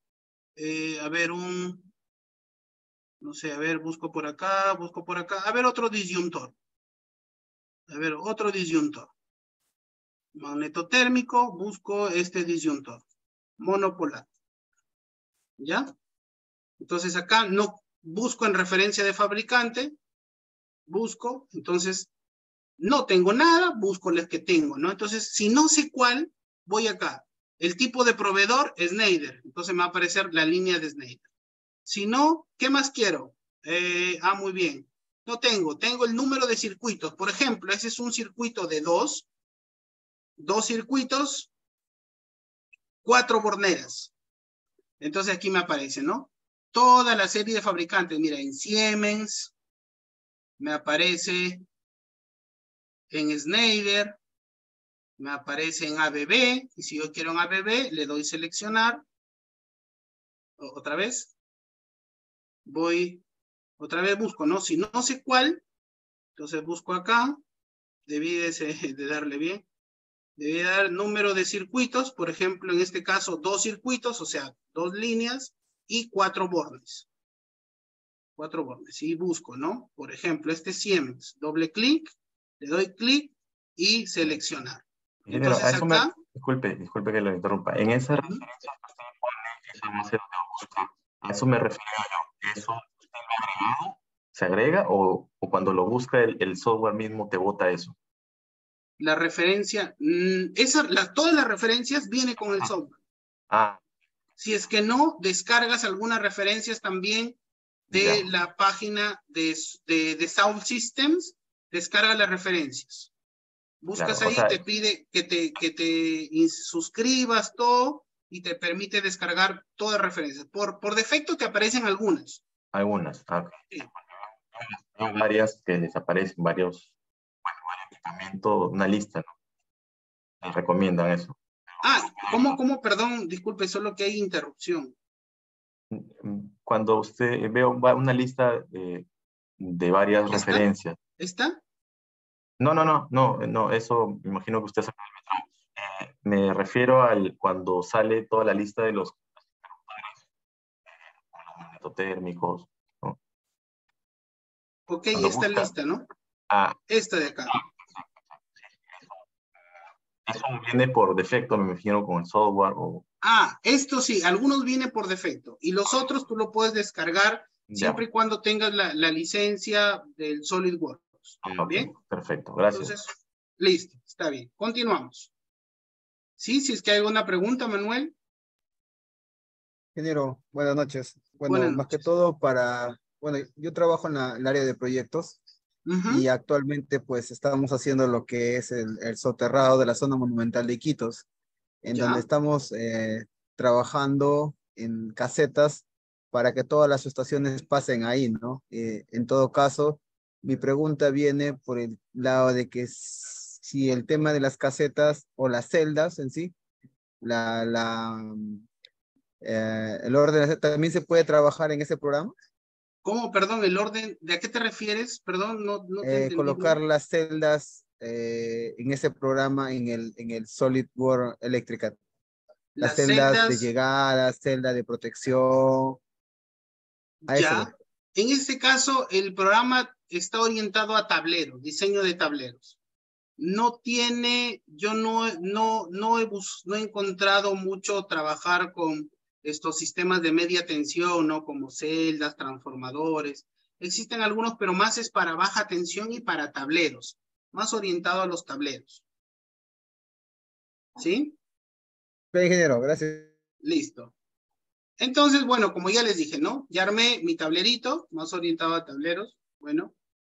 no sé, a ver, busco por acá, a ver, otro disyuntor. A ver, otro disyuntor. Magnetotérmico, busco este disyuntor. Monopolar. ¿Ya? Entonces acá no busco en referencia de fabricante, entonces no tengo nada, busco las que tengo, ¿no? Entonces, si no sé cuál, voy acá. El tipo de proveedor es Schneider, entonces me va a aparecer la línea de Schneider. Si no, ¿qué más quiero? Muy bien. No tengo el número de circuitos. Por ejemplo, ese es un circuito de dos circuitos, 4 borneras. Entonces aquí me aparece, ¿no? Toda la serie de fabricantes. Mira, en Siemens, me aparece en Schneider, me aparece en ABB, y si yo quiero en ABB, le doy seleccionar. Otra vez. Otra vez busco, ¿no? Si no sé cuál, entonces busco acá. Debí de darle bien. Debí dar número de circuitos, por ejemplo, en este caso, 2 circuitos, o sea, 2 líneas y 4 bornes. 4 bornes. Y busco, ¿no? Por ejemplo, este Siemens. Doble clic, le doy clic y seleccionar. Entonces acá... Disculpe que lo interrumpa. En esa referencia que usted pone, esa base donde busca, a eso me refiero yo. ¿Eso usted lo ha agregado? ¿Se agrega o cuando lo busca el software mismo te bota eso? La referencia, todas las referencias vienen con el software. Si es que no, descargas algunas referencias también de la página de Sound Systems, descarga las referencias. Buscas ahí, te pide que te suscribas todo y te permite descargar todas las referencias. Por defecto te aparecen algunas. Algunas, sí. Hay varias que desaparecen, varios equipamientos, una lista, ¿no? Les recomiendan eso. ¿Cómo? Perdón, disculpe, solo que hay interrupción. Cuando usted ve una lista de varias referencias. ¿Está? No, eso me imagino que usted sabe. Me refiero cuando sale toda la lista de los magnetotérmicos, ¿no? Ok, esta lista, ¿no? Esta de acá. Eso viene por defecto, me imagino, con el software. Esto sí, algunos vienen por defecto. Y los otros tú lo puedes descargar siempre y cuando tengas la licencia del SolidWorks. ¿Bien? Perfecto, gracias. Entonces, listo, está bien. Continuamos. Sí, si es que hay alguna pregunta, Manuel. Ingeniero, buenas noches. Bueno, más que todo yo trabajo en el área de proyectos y actualmente pues estamos haciendo lo que es el soterrado de la zona monumental de Iquitos, en donde estamos trabajando en casetas para que todas las estaciones pasen ahí, ¿no? En todo caso, Mi pregunta viene por el lado de que si el tema de las casetas o las celdas en sí, el orden también se puede trabajar en ese programa. ¿Cómo? Perdón, el orden, ¿de a qué te refieres? Perdón, no te entendí Colocar bien. las celdas en ese programa en el SolidWorks Electrical. Las Las celdas de celdas, llegada, celda de protección, a eso voy. ya. En este caso, el programa está orientado a tableros, diseño de tableros. No tiene, yo no he encontrado mucho trabajar con estos sistemas de media tensión, ¿no? Como celdas, transformadores. Existen algunos, pero más es para baja tensión y para tableros, más orientado a los tableros. ¿Sí? Bien, ingeniero, gracias. Listo. Entonces, bueno, como ya les dije, ¿no? Ya armé mi tablerito, más orientado a tableros. Bueno.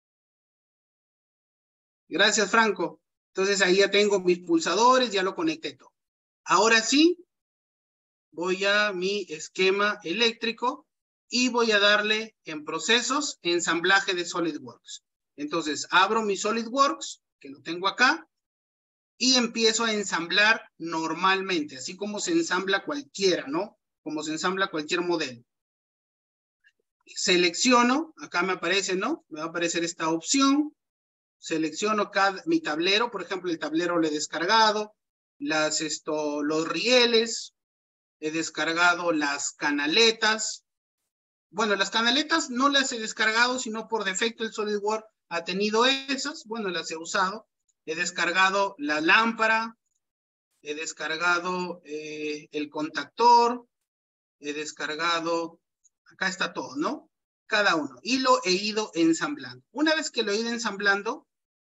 Gracias, Franco. Entonces ahí ya tengo mis pulsadores, ya lo conecté todo. Ahora sí, voy a mi esquema eléctrico y voy a darle en procesos ensamblaje de SolidWorks. Entonces abro mi SolidWorks, que lo tengo acá, y empiezo a ensamblar normalmente, así como se ensambla cualquiera, ¿no? Como se ensambla cualquier modelo. Selecciono, acá me aparece, ¿no? Me va a aparecer esta opción. Selecciono mi tablero, por ejemplo, el tablero lo he descargado, los rieles, he descargado las canaletas. Bueno, las canaletas no las he descargado, sino por defecto el SolidWorks ha tenido esas, bueno, las he usado. He descargado la lámpara, he descargado el contactor, he descargado, acá está todo, ¿no? Cada uno. Y lo he ido ensamblando. Una vez que lo he ido ensamblando,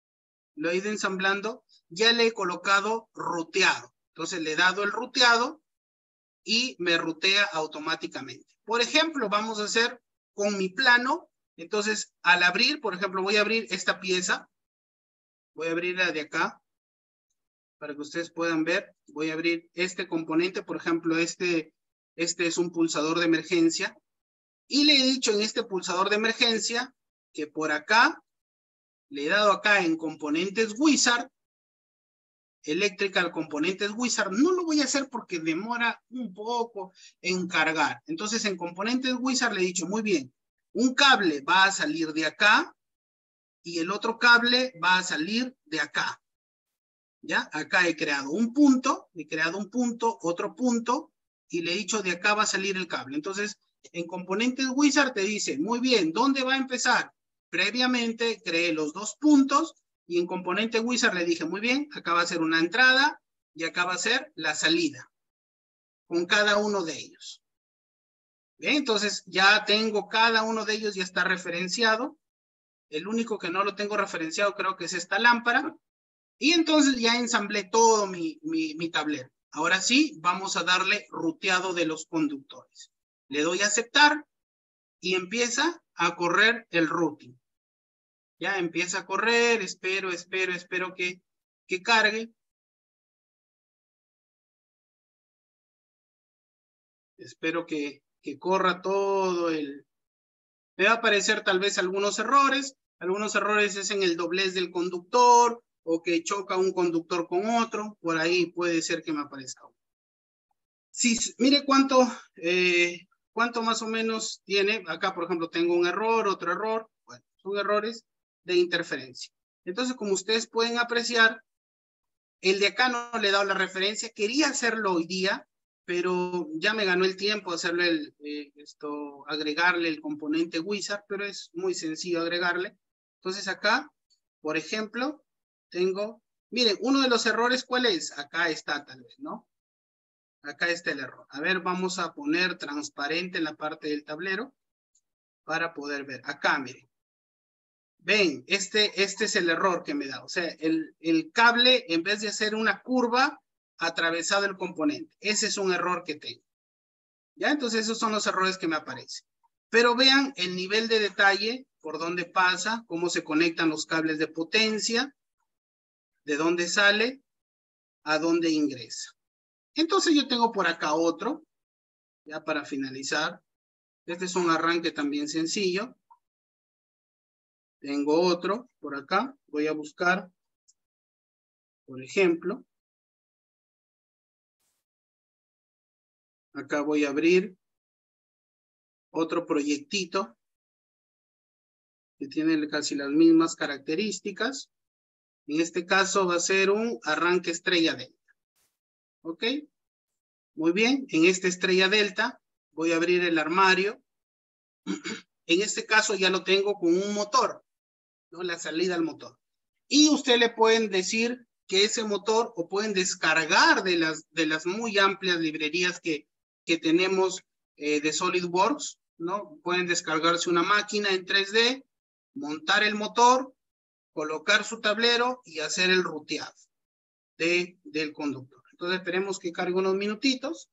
ya le he colocado ruteado. Entonces le he dado el ruteado y me rutea automáticamente. Por ejemplo, vamos a hacer con mi plano. Entonces, al abrir, por ejemplo, voy a abrir esta pieza. Voy a abrirla de acá para que ustedes puedan ver. Voy a abrir este componente. Por ejemplo, este es un pulsador de emergencia. Y le he dicho en este pulsador de emergencia que por acá, le he dado acá en componentes Wizard, Electrical Componentes Wizard. No lo voy a hacer porque demora un poco en cargar. Entonces en Componentes Wizard le he dicho, muy bien, un cable va a salir de acá y el otro cable va a salir de acá. ¿Ya? Acá he creado un punto, otro punto, y le he dicho de acá va a salir el cable. Entonces en Componentes Wizard te dice, muy bien, ¿dónde va a empezar? Previamente creé los dos puntos y en componente Wizard le dije, muy bien, acá va a ser una entrada y acá va a ser la salida con cada uno de ellos. Bien, entonces ya tengo cada uno de ellos, ya está referenciado. El único que no lo tengo referenciado creo que es esta lámpara. Y entonces ya ensamblé todo mi tablero. Ahora sí, vamos a darle ruteado de los conductores. Le doy a aceptar y empieza a correr el routing. Ya empieza a correr, espero que cargue. Espero que corra todo el... Me va a aparecer tal vez algunos errores. Algunos errores es en el doblez del conductor o que choca un conductor con otro. Por ahí puede ser que me aparezca. Sí, mire cuánto más o menos tiene. Acá, por ejemplo, tengo un error, otro error. Bueno, son errores de interferencia. Entonces, como ustedes pueden apreciar, el de acá no le he dado la referencia. Quería hacerlo hoy día, pero ya me ganó el tiempo hacerle agregarle el componente Wizard, pero es muy sencillo agregarle. Entonces acá, por ejemplo, tengo, miren, uno de los errores, ¿cuál es? Acá está tal vez, ¿no? Acá está el error. A ver, vamos a poner transparente en la parte del tablero para poder ver. Acá, miren. Ven, este es el error que me da. O sea, el cable, en vez de hacer una curva, ha atravesado el componente. Ese es un error que tengo. ¿Ya? Entonces, esos son los errores que me aparecen. Pero vean el nivel de detalle, por dónde pasa, cómo se conectan los cables de potencia, de dónde sale, a dónde ingresa. Entonces, yo tengo por acá otro, ya para finalizar. Este es un arranque también sencillo. Tengo otro por acá. Voy a buscar, por ejemplo, acá voy a abrir otro proyectito que tiene casi las mismas características. En este caso va a ser un arranque estrella delta. ¿Ok? Muy bien. En esta estrella delta voy a abrir el armario. En este caso ya lo tengo con un motor, ¿no? La salida al motor. Y usted le pueden decir que ese motor, o pueden descargar de las muy amplias librerías que tenemos de SolidWorks, ¿no? Pueden descargarse una máquina en 3D, montar el motor, colocar su tablero y hacer el ruteado del conductor. Entonces esperemos que cargue unos minutitos.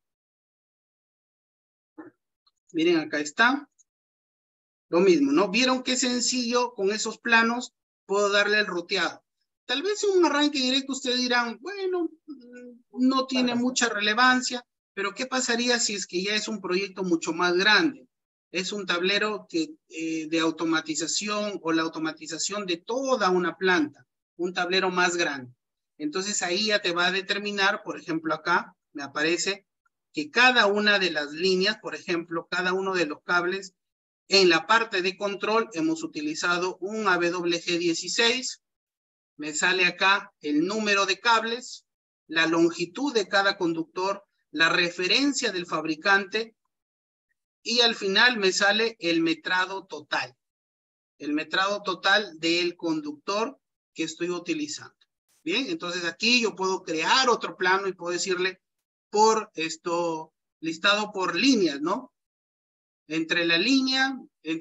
Miren, acá está. Lo mismo, ¿no? ¿Vieron qué sencillo con esos planos puedo darle el ruteado? Tal vez en un arranque directo ustedes dirán, bueno, no tiene mucha relevancia, pero ¿qué pasaría si es que ya es un proyecto mucho más grande? Es un tablero de automatización o la automatización de toda una planta, un tablero más grande. Entonces ahí ya te va a determinar, por ejemplo acá me aparece que cada una de las líneas, por ejemplo, cada uno de los cables, en la parte de control hemos utilizado un AWG16. Me sale acá el número de cables, la longitud de cada conductor, la referencia del fabricante y al final me sale el metrado total. El metrado total del conductor que estoy utilizando. Bien, entonces aquí yo puedo crear otro plano y puedo decirle por esto, listado por líneas, ¿no? Entre la línea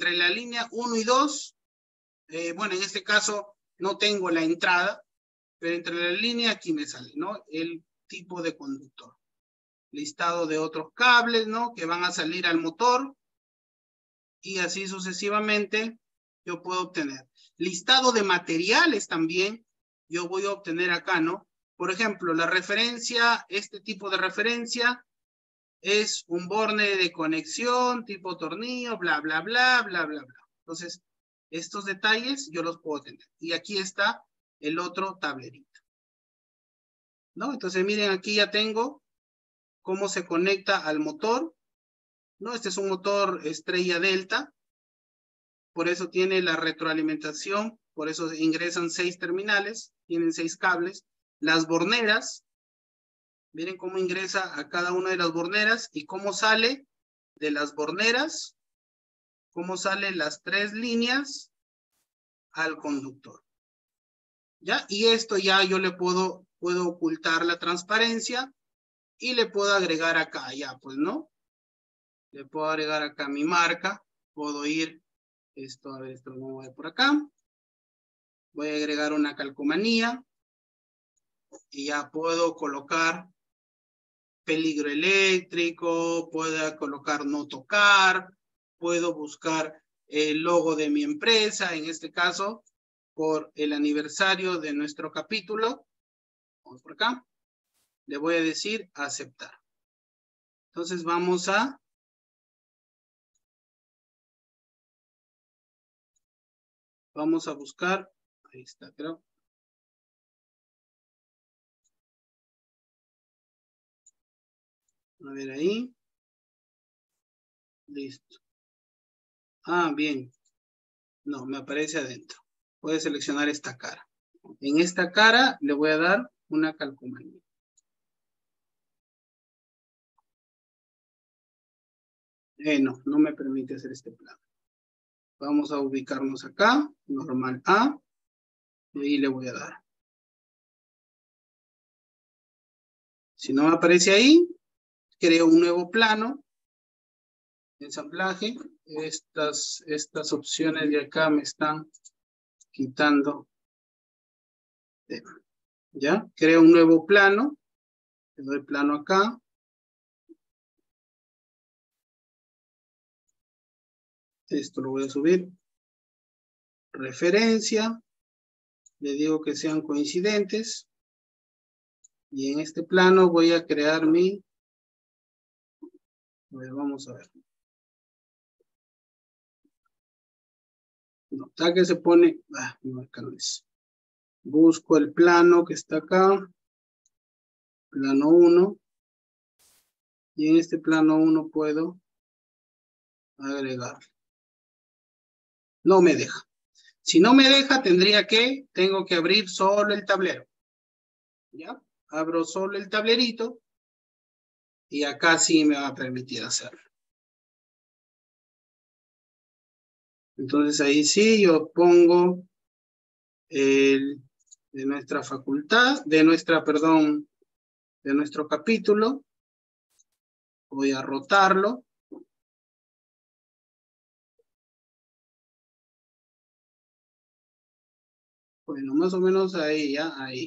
1 y 2, bueno, en este caso no tengo la entrada, pero entre la línea aquí me sale, ¿no? El tipo de conductor. Listado de otros cables, ¿no? Que van a salir al motor y así sucesivamente yo puedo obtener. Listado de materiales también yo voy a obtener acá, ¿no? Por ejemplo, la referencia, este tipo de referencia es un borne de conexión, tipo tornillo, bla, bla, bla, bla, bla, bla. Entonces, estos detalles yo los puedo tener. Y aquí está el otro tablerito, ¿no? Entonces, miren, aquí ya tengo cómo se conecta al motor, ¿no? Este es un motor estrella delta. Por eso tiene la retroalimentación. Por eso ingresan 6 terminales. Tienen 6 cables. Las borneras. Miren cómo ingresa a cada una de las borneras y cómo sale de las borneras, cómo salen las 3 líneas al conductor. ¿Ya? Y esto ya yo le puedo ocultar la transparencia y le puedo agregar acá, ya, pues, ¿no? Le puedo agregar acá mi marca. Puedo ir, a ver, esto lo voy a mover por acá. Voy a agregar una calcomanía y ya puedo colocar peligro eléctrico, puedo colocar no tocar, puedo buscar el logo de mi empresa, en este caso, por el aniversario de nuestro capítulo. Vamos por acá. Le voy a decir aceptar. Entonces vamos a buscar. Ahí está, creo. A ver ahí. Listo. Ah, bien. No, me aparece adentro. Voy a seleccionar esta cara. En esta cara le voy a dar una calcomanía. No me permite hacer este plano. Vamos a ubicarnos acá, normal A, y ahí le voy a dar. Si no me aparece ahí, creo un nuevo plano. Ensamblaje. Estas opciones de acá me están quitando. ¿Ya? Creo un nuevo plano. Le doy plano acá. Esto lo voy a subir. Referencia. Le digo que sean coincidentes. Y en este plano voy a crear mi... A ver, vamos a ver. No, acá que se pone, no, acá no es. Busco el plano que está acá, plano 1, y en este plano 1 puedo agregar. No me deja. Si no me deja, tengo que abrir solo el tablero. ¿Ya? Abro solo el tablerito, y acá sí me va a permitir hacerlo. Entonces ahí sí yo pongo de nuestra facultad, de nuestro capítulo. Voy a rotarlo. Bueno, más o menos ahí, ya, ahí.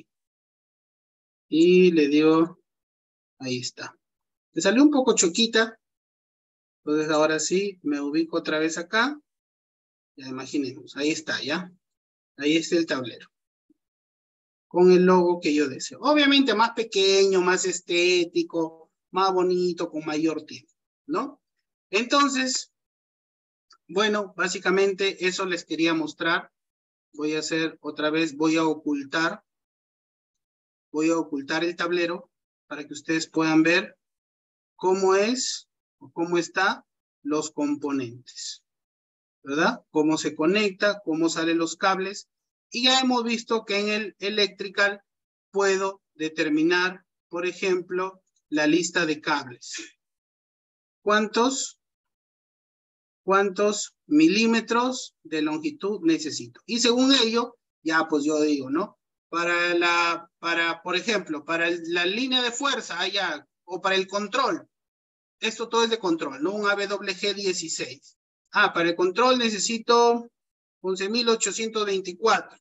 Y le digo, ahí está. Me salió un poco choquita. Entonces ahora sí, me ubico otra vez acá. Ya imaginemos, ahí está, ya. Ahí está el tablero. Con el logo que yo deseo. Obviamente más pequeño, más estético, más bonito, con mayor tiempo, ¿no? Entonces, bueno, básicamente eso les quería mostrar. Voy a hacer otra vez, voy a ocultar el tablero para que ustedes puedan ver cómo es o cómo están los componentes, ¿verdad? Cómo se conecta, cómo salen los cables. Y ya hemos visto que en el electrical puedo determinar, por ejemplo, la lista de cables. ¿Cuántos milímetros de longitud necesito? Y según ello, ya pues yo digo, ¿no? Por ejemplo, para la línea de fuerza, allá, o para el control. Esto todo es de control, ¿no? Un AWG16. Para el control necesito 11.824.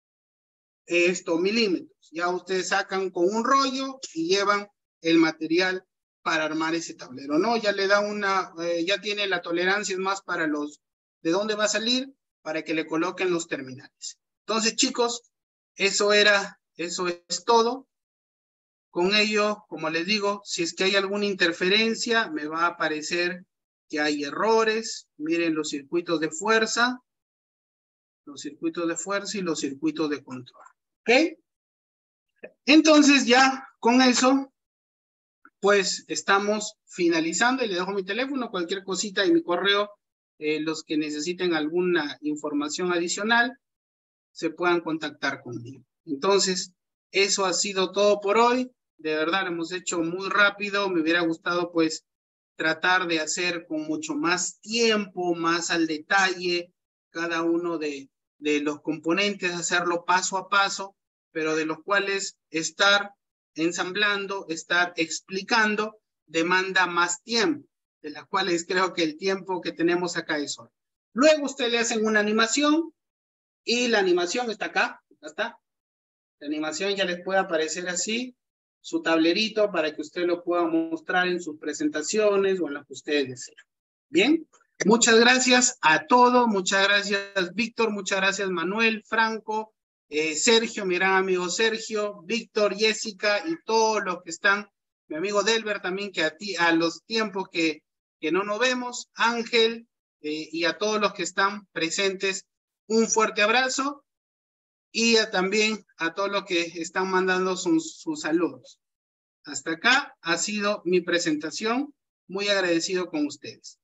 Milímetros. Ya ustedes sacan con un rollo y llevan el material para armar ese tablero, ¿no? Ya le da ya tiene la tolerancia más para de dónde va a salir, para que le coloquen los terminales. Entonces, chicos, eso es todo. Con ello, como les digo, si es que hay alguna interferencia, me va a aparecer que hay errores. Miren los circuitos de fuerza y los circuitos de control. ¿Ok? Entonces ya con eso, pues estamos finalizando y le dejo mi teléfono, cualquier cosita y mi correo, los que necesiten alguna información adicional, se puedan contactar conmigo. Entonces, eso ha sido todo por hoy. De verdad, lo hemos hecho muy rápido. Me hubiera gustado, pues, tratar de hacer con mucho más tiempo, más al detalle, cada uno de los componentes, hacerlo paso a paso, pero de los cuales estar ensamblando, estar explicando, demanda más tiempo, de las cuales creo que el tiempo que tenemos acá es hoy. Luego ustedes le hacen una animación, y la animación está acá, ¿está? La animación ya les puede aparecer así, su tablerito, para que usted lo pueda mostrar en sus presentaciones o en lo que ustedes deseen. Bien, muchas gracias a todos, muchas gracias Víctor, muchas gracias Manuel, Franco, Sergio, mi gran amigo Sergio, Víctor, Jessica y todos los que están, mi amigo Delber también, que a los tiempos que no nos vemos, Ángel, y a todos los que están presentes, un fuerte abrazo, y también a todos los que están mandando sus saludos. Hasta acá ha sido mi presentación. Muy agradecido con ustedes.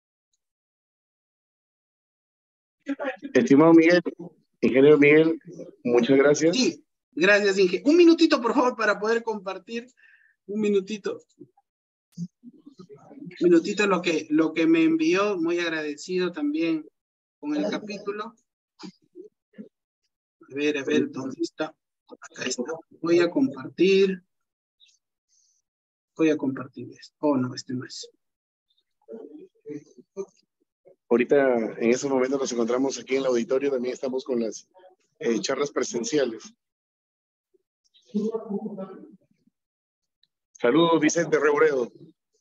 Estimado Miguel, ingeniero Miguel, muchas gracias. Sí, gracias, Inge. Un minutito, por favor, para poder compartir. Un minutito. Un minutito lo que me envió. Muy agradecido también con el capítulo. A ver, ¿dónde está? Acá está. Voy a compartir esto. Oh, no, este no es. Ahorita, en estos momentos, nos encontramos aquí en el auditorio. También estamos con las charlas presenciales. Saludos, Vicente Rebredo.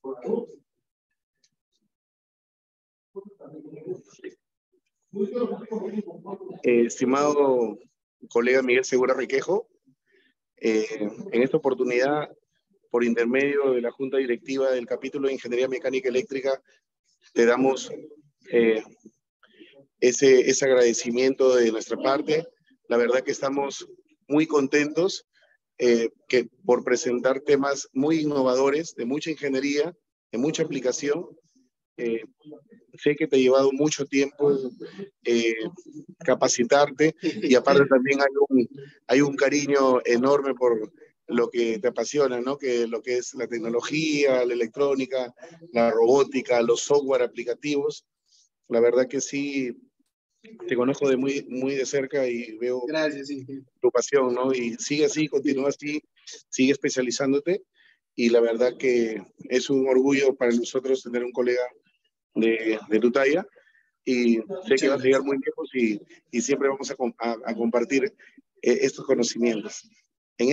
Estimado colega Miguel Segura Requejo, en esta oportunidad, por intermedio de la Junta Directiva del capítulo de Ingeniería Mecánica Eléctrica, te damos ese agradecimiento de nuestra parte. La verdad que estamos muy contentos por presentar temas muy innovadores, de mucha ingeniería, de mucha aplicación. Sé que te ha llevado mucho tiempo capacitarte, y aparte también hay un cariño enorme por lo que te apasiona, ¿no? Que lo que es la tecnología, la electrónica, la robótica, los software aplicativos. La verdad que sí, te conozco de muy de cerca y veo tu pasión, ¿no? Y sigue así, continúa así, sigue especializándote, y la verdad que es un orgullo para nosotros tener un colega de tu talla, y sé que vas a llegar muy lejos, y siempre vamos a compartir estos conocimientos. En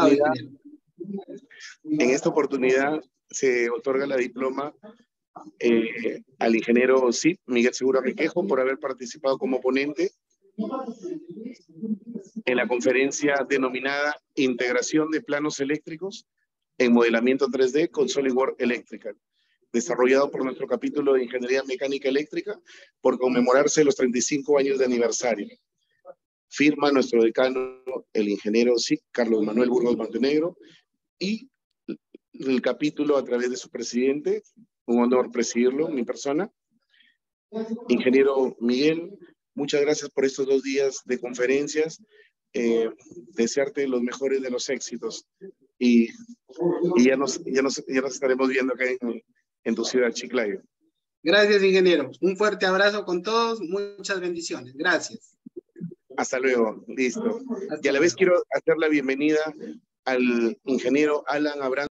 esta oportunidad se otorga la diploma al ingeniero CIP, Miguel Segura Requejo, por haber participado como ponente en la conferencia denominada Integración de planos eléctricos en modelamiento 3D con SolidWorks Electrical, desarrollado por nuestro capítulo de Ingeniería Mecánica Eléctrica por conmemorarse los 35 años de aniversario. Firma nuestro decano, el ingeniero CIP, Carlos Manuel Burgos Montenegro, y el capítulo a través de su presidente, un honor presidirlo, mi persona. Ingeniero Miguel, muchas gracias por estos 2 días de conferencias. Desearte los mejores de los éxitos, y ya nos estaremos viendo acá en tu ciudad, Chiclayo. Gracias, ingeniero. Un fuerte abrazo con todos, muchas bendiciones. Gracias. Hasta luego, listo. Y a la vez quiero hacer la bienvenida al ingeniero Alan Abraham.